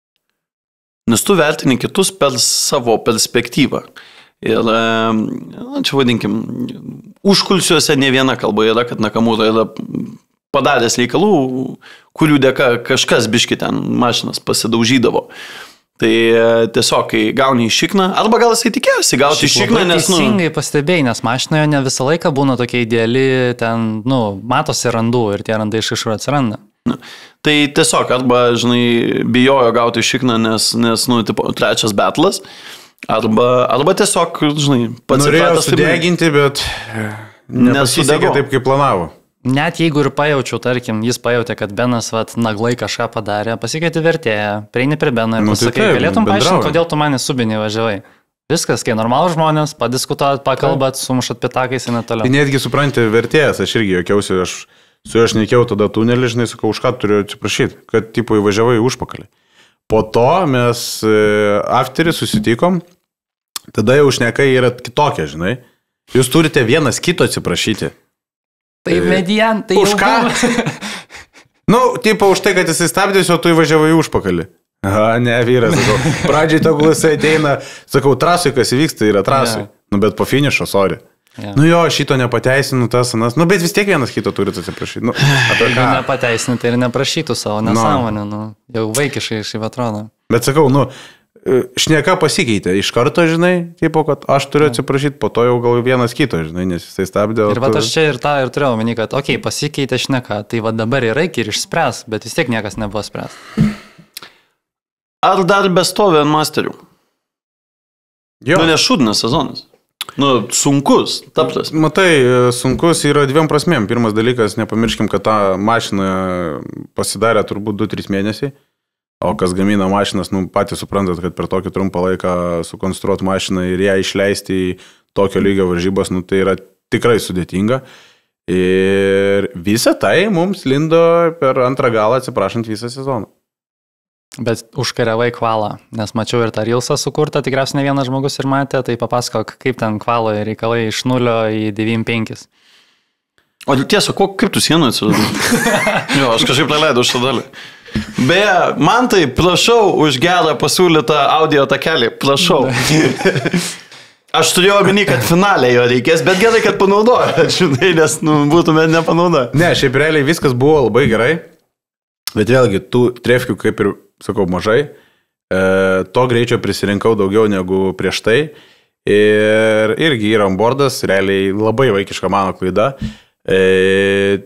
C: Nes tu vertini kitus per savo perspektyvą. Ir, na, čia vadinkim, užkulsiuose ne viena kalba yra, kad Nakamura yra padaręs reikalų, kurių dėka kažkas biški ten mašinas pasidaužydavo. Tai tiesiog, kai gauni šikną, arba gal jisai tikėjosi gauti šikną, nes...
D: Teisingai nu... pastebėjai, nes mašinoje ne visą laiką būna tokia ideali, ten, nu, matosi randų ir tie randai iš kažkur atsiranda.
C: Nu, tai tiesiog, arba, žinai, bijojo gauti šikną, nes, nes nu, tipo, trečias betlas, arba, arba tiesiog, žinai, pats...
E: Norėjo sudeginti, bet nepasisekė taip, kaip planavo.
D: Net jeigu ir pajaučiau, tarkim, jis pajautė, kad Benas vat, naglai kažką padarė, pasikeitė vertėją, prieini prie Beno ir nu, pasakai, tai galėtum paaiškinti, kodėl tu mane subiniai važiavai. Viskas, kai normalų žmonės, padiskutuot, pakalbat, sumušat pitakais ir net toliau.
E: Tai netgi supranti vertėjas, aš irgi jokiausi, aš su juo aš nekiau tada tunelį, žinai, sakau, už ką turiu atsiprašyti, kad tipo įvažiavai užpakalį. Po to mes afterį susitikom, tada jau šnekai yra kitokie, žinai. Jūs turite vienas kito atsiprašyti.
D: Tai median, tai
E: už ką? Nu, tipo už tai, kad jisai stabdėsi, o tu įvažiavai užpakalį. Aha, ne, vyras, sakau. Pradžiai togul jisai ateina, sakau, trasui, kas įvyksta, yra trasui. Yeah. Nu, bet po finišo, sorry. Yeah. Nu jo, šito nepateisinu, tas, anas. Nu, bet vis tiek vienas kito turite atsiprašyti. Nu,
D: jeigu nepateisinu, tai ir neprašytų savo nesąmonę, nu, jau vaikiškai šiaip atrodo.
E: Bet sakau, nu, šneka pasikeitė iš karto, žinai, tipo, kad aš turiu atsiprašyti, po to jau gal vienas kito, žinai, nes jisai stabdė.
D: Ir va, tu... aš čia ir tą ir turėjau meni, kad, okei, okay, pasikeitė šneka, tai va dabar yra iki ir išspręs, bet vis tiek niekas nebuvo spręs.
C: Ar dar bestovi ant masterių? Jo. Nu, nešūdinas sezonas. Nu, sunkus, taptas.
E: Matai, sunkus yra dviem prasmėm. Pirmas dalykas, nepamirškim, kad tą mašiną pasidarė turbūt du trys mėnesiai. O kas gamina mašinas, nu, patys suprantat, kad per tokį trumpą laiką sukonstruoti mašiną ir ją išleisti į tokio lygio varžybas, nu, tai yra tikrai sudėtinga. Ir visą tai mums lindo per antrą galą, atsiprašant visą sezoną.
D: Bet užkariavai kvalą, nes mačiau ir tą Reelsą sukurtą, tikriausiai ne vienas žmogus ir matė, tai papasakok, kaip ten kvaloje reikalai iš nulio į devyniasdešimt penkis.
C: O tiesa, kaip tu sienų atsiradai? Jo, aš kažkaip praleidau šitą dalį. Beje, man tai prašau už gerą pasiūlytą audio takelį, prašau. Aš turėjau omeny, kad finaliai jo reikės, bet gerai, kad panaudojo, žinai, nes nu, būtume nepanaudoję.
E: Ne, šiaip realiai viskas buvo labai gerai, bet vėlgi, tų trefkių kaip ir, sakau, mažai, e, to greičio prisirinkau daugiau negu prieš tai ir irgi yra onboardas, realiai labai vaikiška mano klaida. E,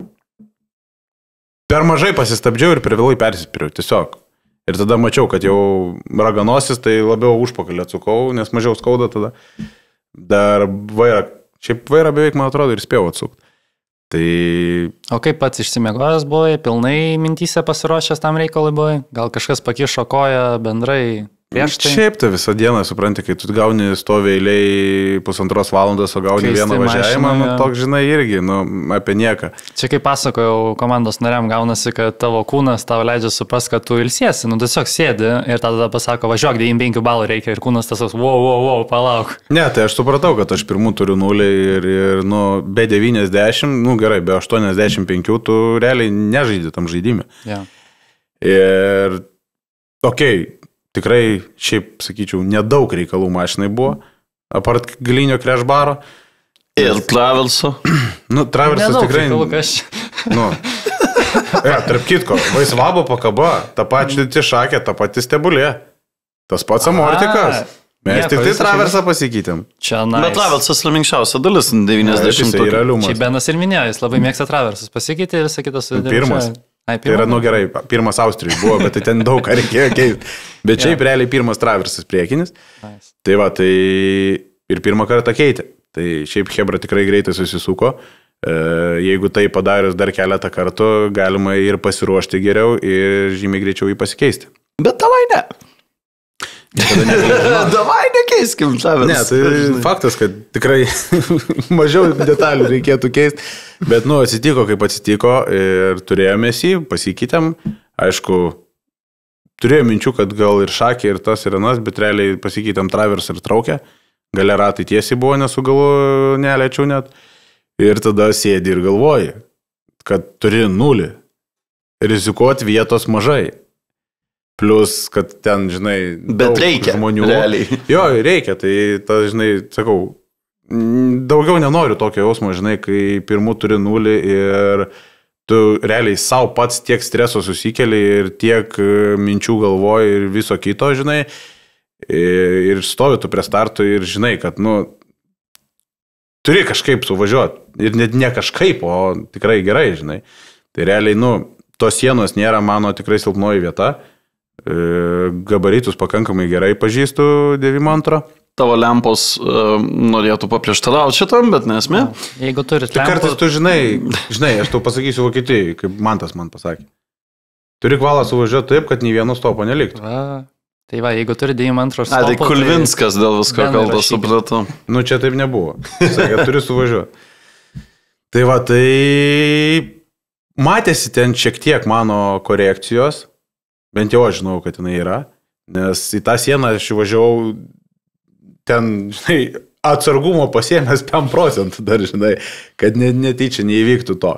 E: Per mažai pasistabdžiau ir per vėlai persispiriau, tiesiog. Ir tada mačiau, kad jau raganosis, tai labiau užpakalį atsukau, nes mažiau skauda tada. Dar vairą, šiaip vairą beveik, man atrodo, ir spėjau atsukti. Tai...
D: O kaip pats išsimiegojęs buvai, pilnai mintyse pasiruošęs tam reikalui buvai? Gal kažkas pakišo koją bendrai prieš tai?
E: Šiaip tą visą dieną, supranti, kai tu gauni stovi eiliai pusantros valandos, o gauni Keisti vieną važiavimą, nu, toks, žinai, irgi, nu, apie nieką.
D: Čia kaip pasakojau komandos nariam, gaunasi, kad tavo kūnas tau leidžia suprast, kad tu ilsiesi, nu, tiesiog sėdi ir tada pasako, važiuok, devyniasdešimt penkių balų reikia ir kūnas tas, wow, wow, wow, palauk.
E: Ne, tai aš supratau, kad aš pirmų turiu nulį ir, ir nu, be devyniasdešimt, nu, gerai, be aštuoniasdešimt penkių tu realiai nežaidži tam žaidime.
D: Yeah.
E: Ir, okei, okay, tikrai, šiaip, sakyčiau, nedaug reikalų mašinai buvo, apart galinio krešbaro.
C: Ir travelso.
E: Nu, traversas
D: nedaug
E: tikrai...
D: Nedaug reikalų, kas...
E: Nu, ja, tarp kitko, vaisvabo pakaba, ta pačia šakė, ta pati stebulė, tas pats amortikas. Mes nieko, tik tai traversą pasikeitėm.
D: Čia nice.
C: Bet travelsas yra minkščiausia dalis, devyniasdešimt.
D: Čia Benas ir minėjo, jis labai mėgsta traversus, pasikeitė visą kitą sudėdėmą.
E: Pirmas. Ai, tai yra, nu gerai, pirmas Austrijai buvo, bet tai ten daug ką reikėjo keisti. Bet šiaip yeah. realiai pirmas traversas priekinis. Nice. Tai va, tai ir pirmą kartą keitė. Tai šiaip Hebra tikrai greitai susisuko. E, jeigu tai padarius dar keletą kartų, galima ir pasiruošti geriau ir žymiai greičiau jį pasikeisti.
C: Bet tavai ne. Davai nekeiskim, savęs.
E: Ne, tai faktas, kad tikrai mažiau detalių reikėtų keisti, bet, nu, atsitiko, kaip atsitiko ir turėjome jį, pasikeitėm, aišku, turėjome minčių, kad gal ir šakė, ir tas, ir anas, bet realiai pasikeitėm travers ir traukę, galia ratai tiesiai buvo, nesu galu neliečiau net, ir tada sėdi ir galvoji, kad turi nulį, rizikuoti vietos mažai. Plus, kad ten, žinai,
C: bet reikia
E: žmonių.
C: Realiai.
E: Jo, reikia, tai, ta, žinai, sakau, daugiau nenoriu tokio jausmo, žinai, kai pirmų turi nulį ir tu realiai savo pats tiek streso susikeli ir tiek minčių galvoji ir viso kito, žinai, ir stovi tu prie starto ir žinai, kad, nu, turi kažkaip suvažiuoti ir net ne kažkaip, o tikrai gerai, žinai. Tai realiai, nu, tos sienos nėra mano tikrai silpnoji vieta. Gabaritus pakankamai gerai pažįstu devym antro.
C: Tavo lempos uh, norėtų paprieštarauti šitam, bet nesmė.
D: Jeigu turit
E: tai lempos... Kartais tu žinai, žinai, aš tau pasakysiu Vokietijai, kaip Mantas man pasakė. Turi kvalą suvažiuoti taip, kad nei vieno stopo neliktų.
D: Va. Tai va, jeigu turi devym antro stopą...
C: A, tai Kulvinskas dėl visko kaltas, supratau.
E: Nu, čia taip nebuvo. Sakė, turi suvažiuoti. Tai va, tai matėsi ten šiek tiek mano korekcijos. Bent jau aš žinau, kad jinai yra, nes į tą sieną aš važiavau ten, žinai, atsargumo pasiėmęs penkiasdešimt procentų dar, žinai, kad netyčia neįvyktų to.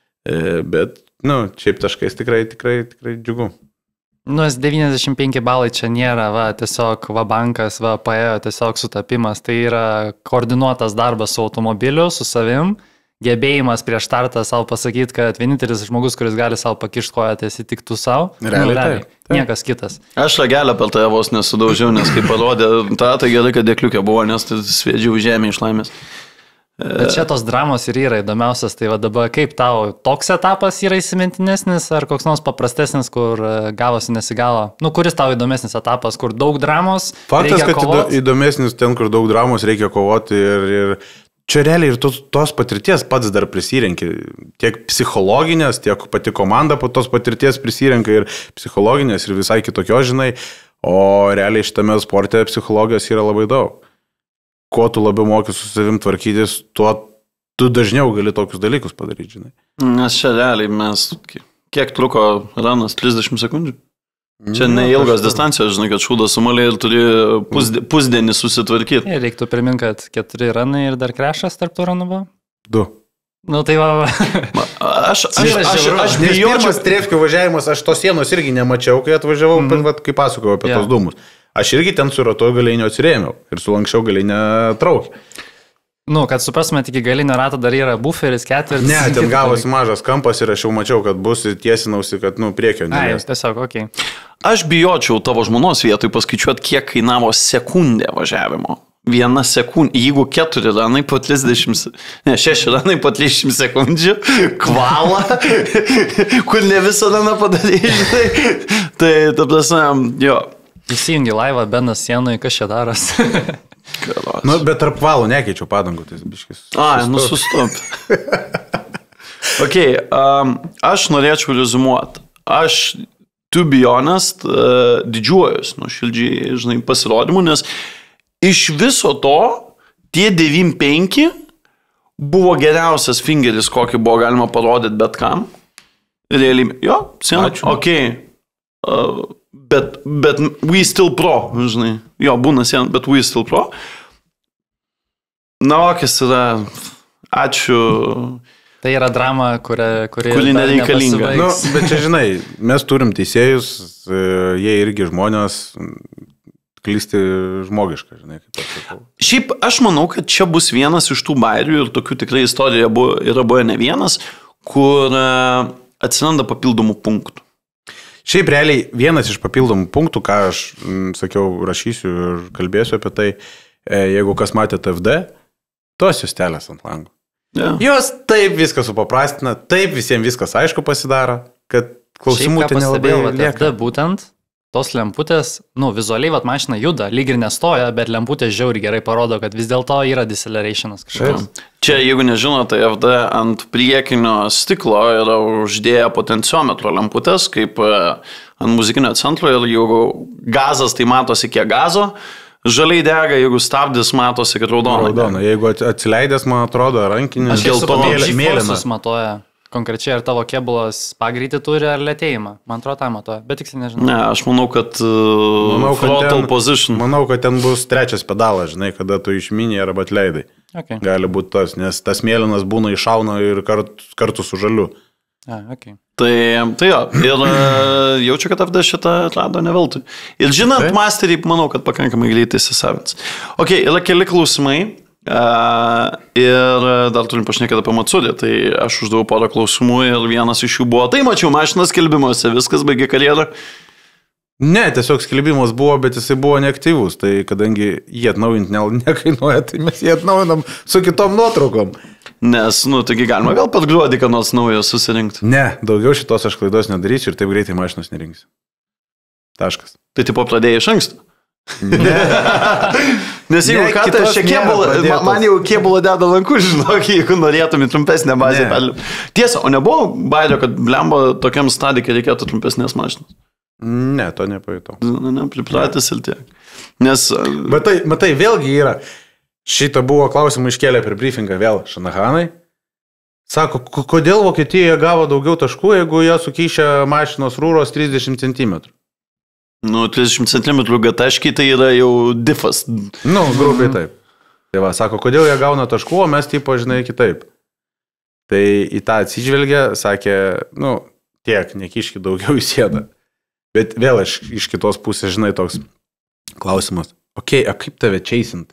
E: Bet, nu, šiaip taškais tikrai, tikrai, tikrai džiugu.
D: Nu, devyniasdešimt penki balai čia nėra, va, tiesiog va bankas, va paėjo, tiesiog sutapimas. Tai yra koordinuotas darbas su automobiliu, su savim. Gebėjimas prieš startą savo pasakyti, kad vienintelis žmogus, kuris gali savo pakišti koją, tai esi tik tu savo.
E: Realiai, nu, realiai.
D: Taip, taip. Niekas kitas.
C: Aš ragelę per tave vos nesudaužiau, nes kaip parodė, ta, tai gerai, kad dėkliukė buvo, nes tai sviedžiau žemė iš laimės.
D: Bet čia tos dramos ir yra įdomiausias, tai va dabar kaip tau toks etapas yra įsimintinesnis ar koks nors paprastesnis, kur gavosi nesigavo? Nu, kuris tau įdomesnis etapas, kur daug dramos?
E: Faktas, kad kovot? Įdomesnis ten, kur daug dramos reikia kovoti ir... ir... Čia realiai ir tos, tos patirties pats dar prisirenki, tiek psichologinės, tiek pati komanda po tos patirties prisirenka ir psichologinės ir visai kitokio, žinai, o realiai šitame sporte psichologijos yra labai daug. Kuo tu labiau moki su savim tvarkytis, tuo tu dažniau gali tokius dalykus padaryti, žinai.
C: Nes čia realiai mes, kiek truko ranas, trisdešimt sekundžių? Čia neilgos distancijos, žinai, kad šūdas sumalė ir turi pusdie, pusdienį susitvarkyti.
D: Ir reiktų priminti, kad keturi ranai ir dar krešas tarp tų ranų buvo?
E: Du.
D: Nu tai va...
C: Aš, aš, aš, aš, aš
E: bijau... Pirmas trefkių važiavimas, aš tos sienos irgi nemačiau, kai atvažiavau, mm -hmm. bet kai pasakojau apie yeah. tos dūmus. Aš irgi ten su ratu galinio atsirėmiau ir su lankščiau galinio traukiau.
D: Nu, kad suprastumėte, iki galinio rato dar yra buferis, ketvirtis.
E: Ne, ten gavosi mažas kampas ir aš jau mačiau, kad bus ir tiesinausi, kad, nu, priekio
D: nelės. Ai, tiesiog, okei. Okay.
C: Aš bijočiau tavo žmonos vietoj paskaičiuoti, kiek kainavo sekundė važiavimo. Viena sekundė, jeigu keturi ranai po trisdešimt, ne, šeši ranai po trisdešimt sekundžių, kvalą, kur ne visą raną padarė, tai, ta prasme, jo. Įsijungi
D: laivą, Benas sienui, kas čia daras?
E: Nu, bet tarp valų nekeičiau padangų, tai biškis.
C: A, nu sustop. Ok, um, aš norėčiau rezumuoti. Aš, to be honest, uh, didžiuojuosi nuoširdžiai, žinai, pasirodymu, nes iš viso to tie devyniasdešimt penki buvo geriausias fingeris, kokį buvo galima parodyti bet kam. Realiai, jo, siena, ok. Uh, Bet, bet we still pro, žinai. Jo, būna siena, bet we still pro. Na, okis yra, ačiū.
D: Tai yra drama, kuri, kuri,
C: kuri nereikalinga.
E: Nu, bet čia, žinai, mes turim teisėjus, jie irgi žmonės, klysti žmogiška, žinai, kaip aš sakau.
C: Šiaip, aš manau, kad čia bus vienas iš tų bairių ir tokių tikrai istorija buvo, yra buvo ne vienas, kur atsiranda papildomų punktų.
E: Šiaip realiai vienas iš papildomų punktų, ką aš m, sakiau, rašysiu ir kalbėsiu apie tai, e, jeigu kas matėte F D, tos justelės ant langų. Yeah. Jos taip viską supaprastina, taip visiems viskas aišku pasidaro, kad klausimų tai nelabai lieka.
D: F D būtent, tos lemputės, nu, vizualiai, vat, mašina juda, lyg ir nestoja, bet lemputės žiauri gerai parodo, kad vis dėlto yra decelerationas kažkoks.
C: Čia, jeigu nežinote, F D ant priekinio stiklo yra uždėję potenciometro lemputės, kaip ant muzikinio centro, ir jeigu gazas, tai matosi kiek gazo, žaliai dega, jeigu stabdis, matosi, kad raudona.
E: Raudona, jeigu atsileidęs, man atrodo, rankinis,
D: geltonas mėlynas matuoja. Konkrečiai, ar tavo kėbulas pagreitį turi, ar lėtėjimą. Man atrodo, tą matuoja, bet tiksliai nežinau.
C: Ne, aš manau, kad uh, manau, throttle position.
E: Manau, kad ten bus trečias pedalas, žinai, kada tu išminė arba atleidai.
D: Okay.
E: Gali būti tas, nes tas mėlynas būna iššauna ir kart, kartu su žaliu.
D: A, okay.
C: Tai, tai jo, ir uh, jaučiu, kad F D šitą atrado ne veltui. Ir žinant tai? Masterį, manau, kad pakankamai greitai įsisavins. Ok, yra keli klausimai. Uh, ir dar turim pašnekėti apie Matsudį, tai aš uždavau porą klausimų ir vienas iš jų buvo, tai mačiau mašinas skelbimuose, viskas baigė karjerą.
E: Ne, tiesiog skelbimas buvo, bet jisai buvo neaktyvus, tai kadangi jie atnaujinti ne, nekainuoja, tai mes jį atnaujinam su kitom nuotraukom.
C: Nes, nu, taigi galima gal pat gruodį, kad nors naujo susirinkti.
E: Ne, daugiau šitos aš klaidos nedarysiu ir taip greitai mašinos nerinksiu. Taškas.
C: Tai tipo pradėjai iš anksto? Ne. Nes jeigu ką, tai aš čia kėbulą, man, man jau kėbulą deda lankų, žinok, jeigu norėtum į trumpesnę bazę perlipti. Tiesa, o nebuvo bairio, kad blemba tokiam stadikai reikėtų trumpesnės mašinos?
E: Ne, to nepajutau.
C: Ne, ne, pripratęs ir tiek. Nes...
E: Matai, matai, vėlgi yra. Šitą buvo klausimą iškėlę per briefingą vėl Šanahanai. Sako, kodėl Vokietijoje gavo daugiau taškų, jeigu jie sukeišia mašinos rūros trisdešimt centimetrų?
C: Nu, trisdešimt centimetrų gataškiai tai yra jau diffas.
E: Nu, grubiai taip. Tai va, sako, kodėl jie gauna taškų, o mes tipo, žinai, kitaip. Tai į tą atsižvelgia, sakė, nu, tiek, nekiški daugiau įsėda. Bet vėl aš iš kitos pusės, žinai, toks klausimas. Ok, o kaip tave čeisint?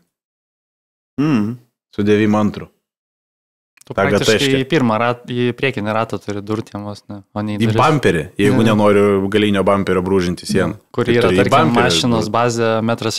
C: Mm.
E: Su devym antru.
D: Tu praktiškai į pirmą rat, į priekinį ratą turi durtėmos, ne? O ne į
E: duris. Į bamperį, jeigu ne. nenoriu galinio bamperio brūžinti sieną.
D: Kur tai yra, tarkim, mašinos bazė metras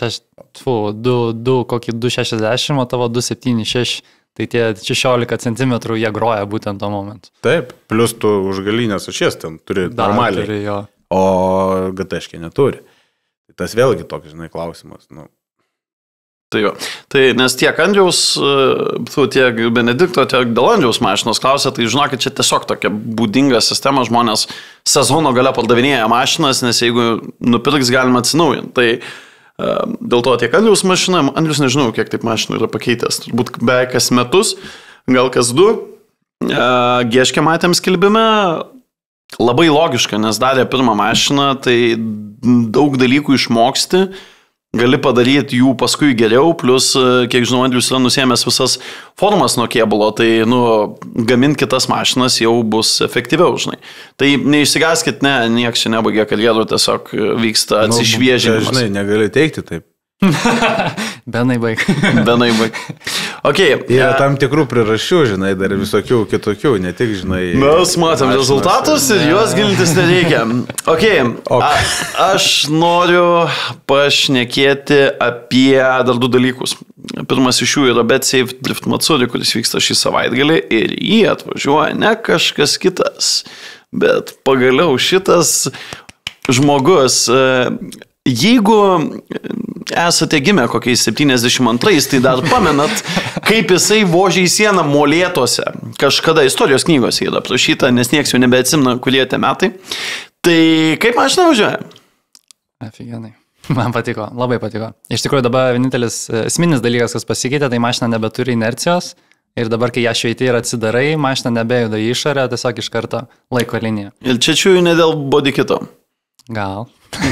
D: du, kokį du šešiasdešimt, o tavo du septyni šeši, tai tie šešiolika centimetrų jie groja būtent tuo momentu.
E: Taip, plus tu už galinės ašies ten turi da, normaliai, turi, o gataškė neturi. Tai tas vėlgi toks, žinai, klausimas, nu.
C: Tai jo. Tai nes tiek Andriaus, tiek Benedikto, tiek dėl Andriaus mašinos klausia, tai žinokit, čia tiesiog tokia būdinga sistema, žmonės sezono gale pardavinėja mašinas, nes jeigu nupirks, galima atsinaujinti. Tai dėl to tiek Andriaus mašina, Andrius nežinau, kiek taip mašinų yra pakeitęs, turbūt beveik kas metus, gal kas du, Gieškę matėm skelbime, labai logiška, nes darė pirmą mašiną, tai daug dalykų išmoksti, gali padaryti jų paskui geriau, plus, kiek žinau, Andrius yra nusėmęs visas formas nuo kėbulo, tai, nu, gaminti kitas mašinas jau bus efektyviau, žinai. Tai neišsigaskit, ne, nieks čia nebaigia karjerų, tiesiog vyksta atsišviežinimas.
E: Nu, žinai, negali teikti taip.
D: Benai baig.
C: Benai baig. Okay,
E: yra tam tikrų prirašių, žinai, dar visokių kitokių, ne tik, žinai.
C: Mes matom rezultatus ir juos gilintis nereikia. Ok, a, aš noriu pašnekėti apie dar du dalykus. Pirmas iš jų yra BetSafe Drift Matsuri, kuris vyksta šį savaitgalį ir jį atvažiuoja ne kažkas kitas, bet pagaliau šitas žmogus. Jeigu esate gimę kokiais septyniasdešimt antrais, tai dar pamenat, kaip jisai vožė į sieną molėtuose. Kažkada istorijos knygose yra aprašyta, nes nieks jau nebeatsimena, kurie tie metai. Tai kaip mašina važiuoja?
D: Afigenai. Man patiko, labai patiko. Iš tikrųjų dabar vienintelis esminis dalykas, kas pasikeitė, tai mašina nebeturi inercijos. Ir dabar, kai ją šveiti ir atsidarai, mašina nebejuda į išorę, tiesiog iš karto laiko liniją.
C: Ir čia čiūjų ne dėl bodykito.
D: Gal.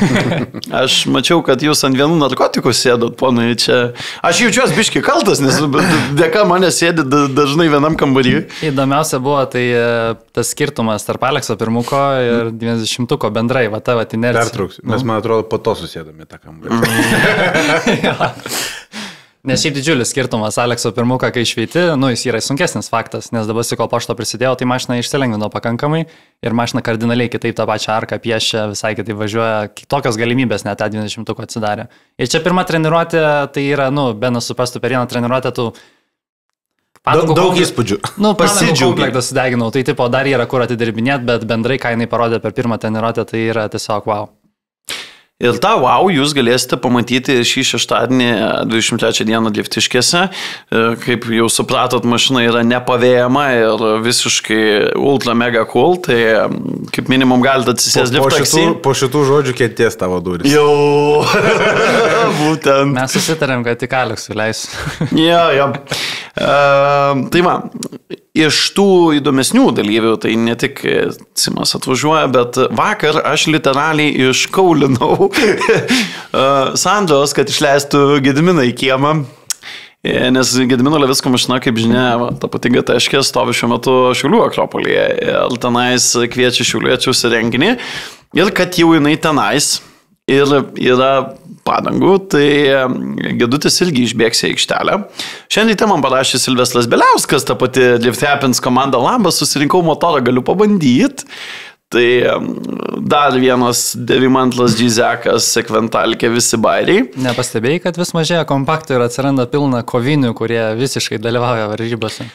C: Aš mačiau, kad jūs ant vienų narkotikų sėdot, ponai, čia. Aš jaučiuosi biški kaltas, nes dėka mane sėdi dažnai vienam kambarį.
D: Įdomiausia buvo tai tas skirtumas tarp Alekso pirmuko ir devyniasdešimtuko bendrai, va ta va inercija.
E: Pertrauksiu, nes man atrodo po to susėdami tą kambarį.
D: Nes šiaip didžiulis skirtumas Alekso pirmuką, kai šveiti, nu jis yra sunkesnis faktas, nes dabar kol pašto prisidėjau, tai mašina išsilengvino pakankamai ir mašina kardinaliai kitaip tą pačią arką piešia, visai kitaip važiuoja, tokios galimybės net tą dvidešimtuko atsidarė. Ir čia pirma treniruotė, tai yra, nu, Benas suprastų, per vieną treniruotę tu...
E: Daug, daug įspūdžių.
D: Nu, pasidžiaugiau. Komplektą sudeginau, tai tipo dar yra kur atidirbinėti, bet bendrai, ką jinai parodė per pirmą treniruotę, tai yra tiesiog wow.
C: Ir tą wow jūs galėsite pamatyti šį šeštadienį dvidešimt trečią dieną Liftiškėse. Kaip jau supratot, mašina yra nepavėjama ir visiškai ultra mega cool, tai kaip minimum galite atsisės
E: Po, po,
C: liftaksį.
E: šitų, po šitų žodžių kėties tavo durys.
C: Jau, būtent.
D: Mes susitarėm, kad tik Aleksui leis.
C: Jo, jo. Uh, tai va, iš tų įdomesnių dalyvių, tai ne tik Simas atvažiuoja, bet vakar aš literaliai iškaulinau uh, Sandros, kad išleistų Gediminą į kiemą. Nes Gedimino Levicko mašina, kaip žinia, va, ta pati Gataškė stovi šiuo metu Šiaulių Akropolyje. Ir tenais kviečia šiauliečius į renginį. Ir kad jau jinai tenais ir yra padangų, tai Gedutis irgi išbėgs į aikštelę. Šiandien tai man parašė Silvestras Beliauskas, ta pati Lift Happens komanda, labas, susirinkau motorą, galiu pabandyti. Tai dar vienas devimantlas džizekas, sekventalkė, visi bairiai.
D: Nepastebėjai, kad vis mažėja kompaktų ir atsiranda pilna kovinių, kurie visiškai dalyvauja varžybose?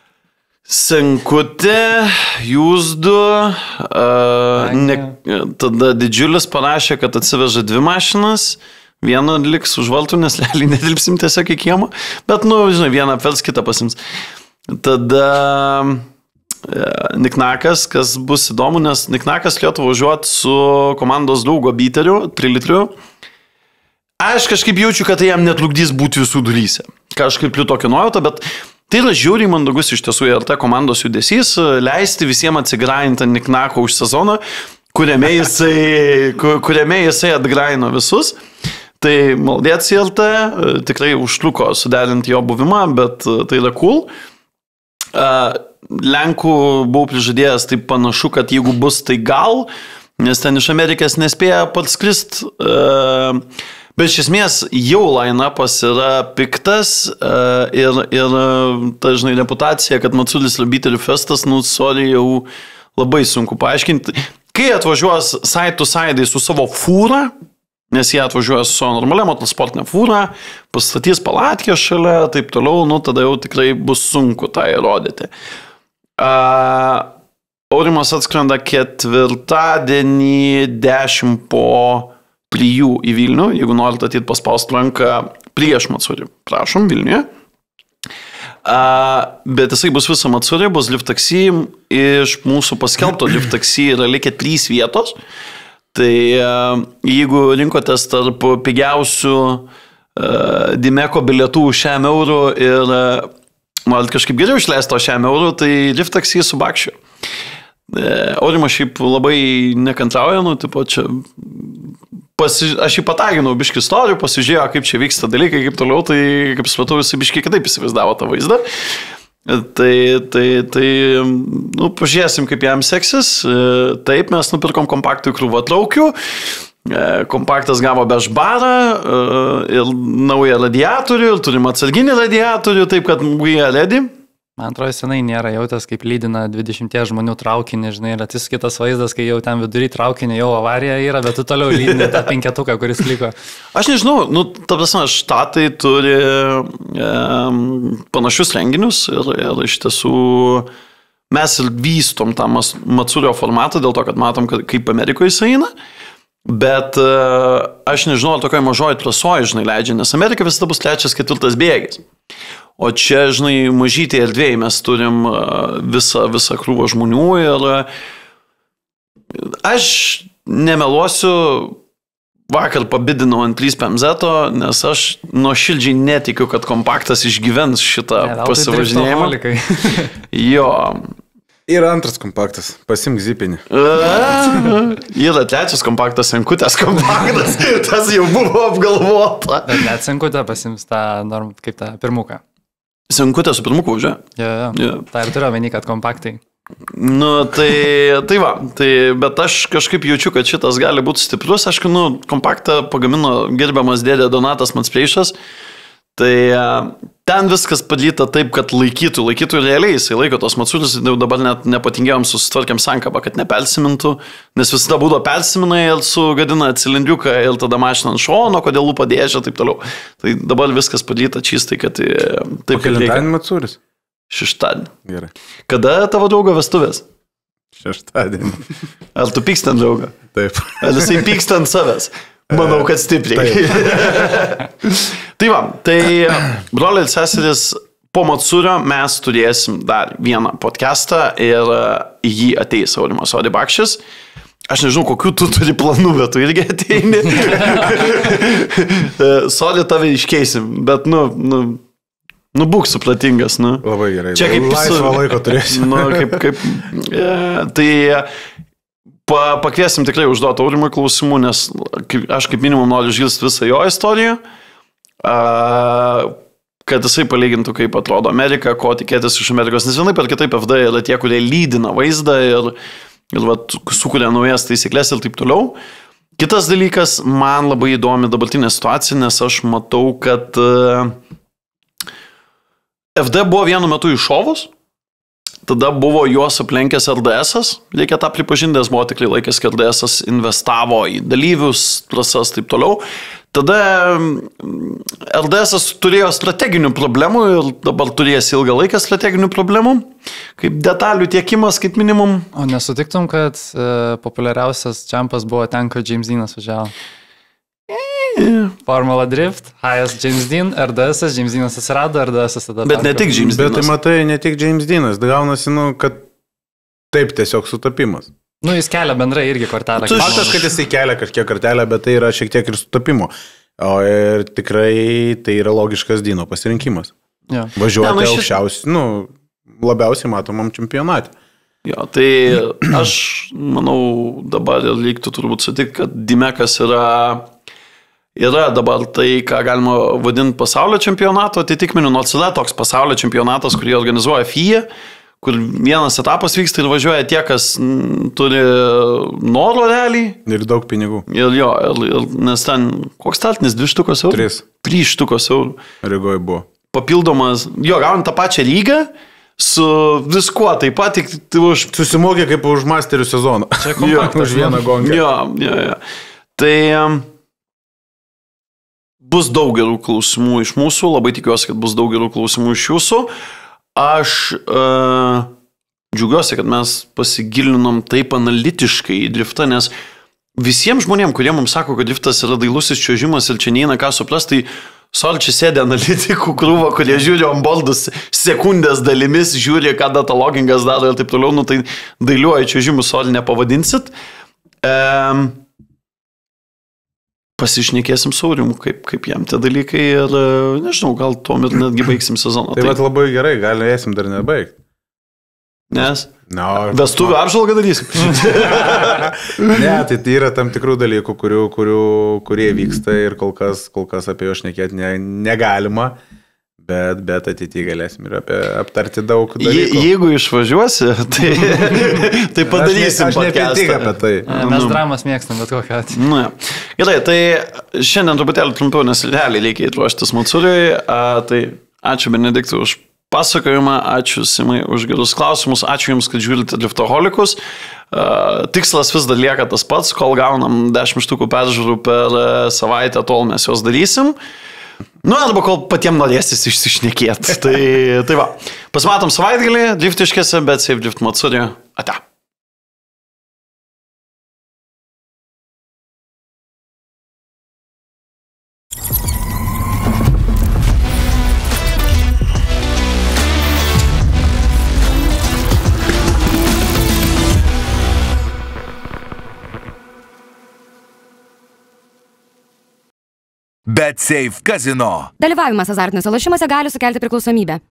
C: Senkutė, jūs du, uh, ne, tada didžiulis parašė, kad atsiveža dvi mašinas, vieną liks užvaltų, nes realiai netilpsim tiesiog į kiemą, bet, nu, žinai, vieną apvels, kitą pasims. Tada uh, Niknakas, kas bus įdomu, nes Niknakas Lietuvą važiuoti su komandos draugo biteriu, trilitriu. Aš kažkaip jaučiu, kad tai jam netlukdys būti visų duryse. Kažkaip liu tokio nuojautą, bet tai yra žiūriai mandagus iš tiesų ir ta komandos judesys, leisti visiems atsigrainti ant Niknako už sezoną, kuriame jisai, kuriame jisai atgraino visus. Tai maldėts į L T, tikrai užtruko suderinti jo buvimą, bet tai yra cool. Lenkų buvau prižadėjęs, tai panašu, kad jeigu bus, tai gal, nes ten iš Amerikos nespėja parskrist. Bet iš esmės jau line-upas yra piktas ir, ir ta, žinai, reputacija, kad Matsulis yra biterių festas, nu, sorry, jau labai sunku paaiškinti. Kai atvažiuos side to side su savo fūrą, nes jie atvažiuoja su savo normalia motosportinė fūra, pastatys palatkę šalia, taip toliau, nu, tada jau tikrai bus sunku tą įrodyti. Uh, Aurimas atskrenda ketvirtadienį dešimt po trijų į Vilnių, jeigu norite ateit paspaust ranką prieš Matsurį, prašom, Vilniuje. Uh, bet jisai bus visą Matsurį, bus lift taksi, iš mūsų paskelbto lift taksi yra likę trys vietos. Tai uh, jeigu rinkotės tarp pigiausių uh, Dimeko bilietų šiam eurų ir uh, norit kažkaip geriau išleisto šiam eurų, tai lift taksi su Bakšiu. Uh, Aurimas šiaip labai nekantrauja, nu, tipo, čia pasi, aš jį pataginau biškį istorijų, pasižiūrėjo, kaip čia vyksta dalykai, kaip toliau, tai kaip supratau, jis biškį kitaip įsivaizdavo tą vaizdą. Tai, tai, tai, nu, pažiūrėsim, kaip jam seksis. Taip, mes nupirkom kompaktų krūvą traukių, kompaktas gavo bežbarą ir naują radiatorių, ir turim atsarginį radiatorių, taip kad we are ready.
D: Man atrodo, senai nėra jautęs, kaip lydina dvidešimt žmonių traukinį, žinai, ir atis kitas vaizdas, kai jau ten vidury traukinį jau avarija yra, bet tu toliau lydini tą penketuką, kuris liko.
C: Aš nežinau, nu, ta prasme, štatai turi e, panašius renginius ir, ir iš tiesų mes ir vystom tą Matsurio formatą dėl to, kad matom, kad, kaip Amerikoje jis eina, bet e, aš nežinau, ar tokioje mažoje trasoje, žinai, leidžia, nes Amerika visada bus trečias, ketvirtas bėgis. O čia, žinai, mažytė erdvėje mes turim visą, visą krūvą žmonių ir aš nemeluosiu, vakar pabidinau ant trys P M Z, nes aš nuoširdžiai netikiu, kad kompaktas išgyvens šitą ne, pasivažinėjimą. Jo.
E: Yra antras kompaktas, pasimk zipinį.
C: Yra trečias kompaktas, senkutės kompaktas, tas jau buvo apgalvota.
D: Bet net senkutę pasims tą, norm, kaip tą pirmuką.
C: Senkutė su pirmuku važiuoja.
D: Jo, jo. Yeah. Tai ir turiu omeny, kad kompaktai.
C: Nu, tai, tai va, tai, bet aš kažkaip jaučiu, kad šitas gali būti stiprus. Aišku, nu, kompaktą pagamino gerbiamas dėdė Donatas Matspleišas. Tai ten viskas padaryta taip, kad laikytų, laikytų realiai, jisai laiko tos Matsulius, dabar net nepatingėjom susitvarkiam sankabą, kad nepelsimintų, nes visada būdo pelsiminai ir sugadina cilindriuką ir tada mašina ant šono, kodėl lūpa dėžia, taip toliau. Tai dabar viskas padaryta čistai, kad taip kaip reikia.
E: Matsulis?
C: Šeštadienį.
E: Gerai.
C: Kada tavo draugo vestuvės?
E: Šeštadienį.
C: Ar tu pyksti ant draugo?
E: Taip.
C: Ar jisai pyksta ant savęs? Manau, kad stipriai. Tai va, tai broliai ir seserys, po Matsurio mes turėsim dar vieną podcastą ir jį ateis Aurimas Odibakšis. Aš nežinau, kokių tu turi planų, bet tu irgi ateini. Soli tave iškeisim, bet nu... nu Nu, būk supratingas, nu.
E: Labai gerai.
C: Čia kaip
E: laisvą laiko turėsi.
C: Nu, kaip, kaip, e, tai pa, pakviesim tikrai užduoti Aurimui klausimų, nes kaip, aš kaip minimum noriu išgirsti visą jo istoriją, a, kad jisai palygintų, kaip atrodo Amerika, ko tikėtis iš Amerikos, nes vienaip ar kitaip F D yra tie, kurie lydina vaizdą ir, ir vat, sukuria naujas taisyklės ir taip toliau. Kitas dalykas, man labai įdomi dabartinė situacija, nes aš matau, kad F D buvo vienu metu iššovus, tada buvo juos aplenkęs R D S-as, reikia tą pripažinti, nes buvo tikrai laikęs, kad R D S-as investavo į dalyvius, trasas, taip toliau. Tada R D S-as turėjo strateginių problemų ir dabar turės ilgą laiką strateginių problemų, kaip detalių tiekimas, kaip minimum.
D: O nesutiktum, kad e, populiariausias čempas buvo ten, kad James Deanas važiavo? Formula Drift, Highest James Dean, R D S, James Deanas atsirado, R D S tada...
C: Bet ne tik James Deanas.
E: Bet tai matai, ne tik James Deanas, gaunasi, nu, kad taip tiesiog sutapimas.
D: Nu, jis kelia bendrai irgi kortelę.
E: Tu faktas, kad jisai kelia kažkiek kortelę, bet tai yra šiek tiek ir sutapimo. O ir tikrai tai yra logiškas Dino pasirinkimas.
D: Ja.
E: Važiuoti
C: ne, nu, šit...
E: aukščiausiai, nu, labiausiai matomam čempionate.
C: Jo, tai aš manau dabar reiktų turbūt sutikti, kad Dimekas yra... Yra dabar tai, ką galima vadinti pasaulio čempionato atitikmeniu, nors yra toks pasaulio čempionatas, kurį organizuoja F I A, kur vienas etapas vyksta ir važiuoja tie, kas m, turi noro realiai.
E: Ir daug pinigų.
C: Ir jo, ir, ir, nes ten, koks startinis, dvi štukos eurų?
E: Tris.
C: Trys štukos eurų.
E: Rygoje buvo.
C: Papildomas, jo, gauni tą pačią lygą su viskuo, taip pat tik už...
E: Susimokė kaip už masterių sezoną.
D: Čia kompaktas.
E: Už vieną gongą.
C: Jo, jo, jo. Tai... Bus daug gerų klausimų iš mūsų, labai tikiuosi, kad bus daug gerų klausimų iš jūsų. Aš uh, džiugiuosi, kad mes pasigilinom taip analitiškai į driftą, nes visiems žmonėms, kurie mums sako, kad driftas yra dailusis čiuožimas ir čia neina ką suprasti, tai Sol čia sėdė analitikų krūvo, kurie žiūri onboardus sekundės dalimis, žiūri, ką datalogingas daro ir taip toliau, nu tai dailiuoju čiuožimu Sol nepavadinsit. Um, Pasišnekėsim su Aurimu, kaip, kaip jam tie dalykai ir, nežinau, gal tuom ir netgi baigsim sezoną.
E: Tai bet labai gerai, galėsim dar nebaigti.
C: Nes?
E: No,
C: vestuvių apžvalgą darysim.
E: Ne, tai tai yra tam tikrų dalykų, kurių, kurių, kurie vyksta ir kol kas, kol kas apie juos šnekėti ne, negalima. Bet, bet ateityje galėsim ir apie, aptarti daug dalykų.
C: Je, jeigu išvažiuosi, tai, tai padarysim
E: aš ne, aš ne apie tai.
D: A, mes nu, dramas mėgstam, bet kokią atveju.
C: Nu, gerai, tai šiandien truputėlį trumpiau, nes realiai reikia įruoštis Matsuriui. Tai ačiū Benediktui už pasakojimą, ačiū Simai už gerus klausimus, ačiū Jums, kad žiūrite Driftaholikus. Tikslas vis dar lieka tas pats, kol gaunam dešimt štukų peržiūrų per savaitę, tol mes juos darysim. Nu, arba kol patiems norėsis išsišnekėti. Tai, tai va, pasimatom savaitgalį, driftiškėse, bet Safe Drift Matsuri. Ate.
A: BetSafe Casino.
B: Dalyvavimas azartiniuose lošimuose gali sukelti priklausomybę.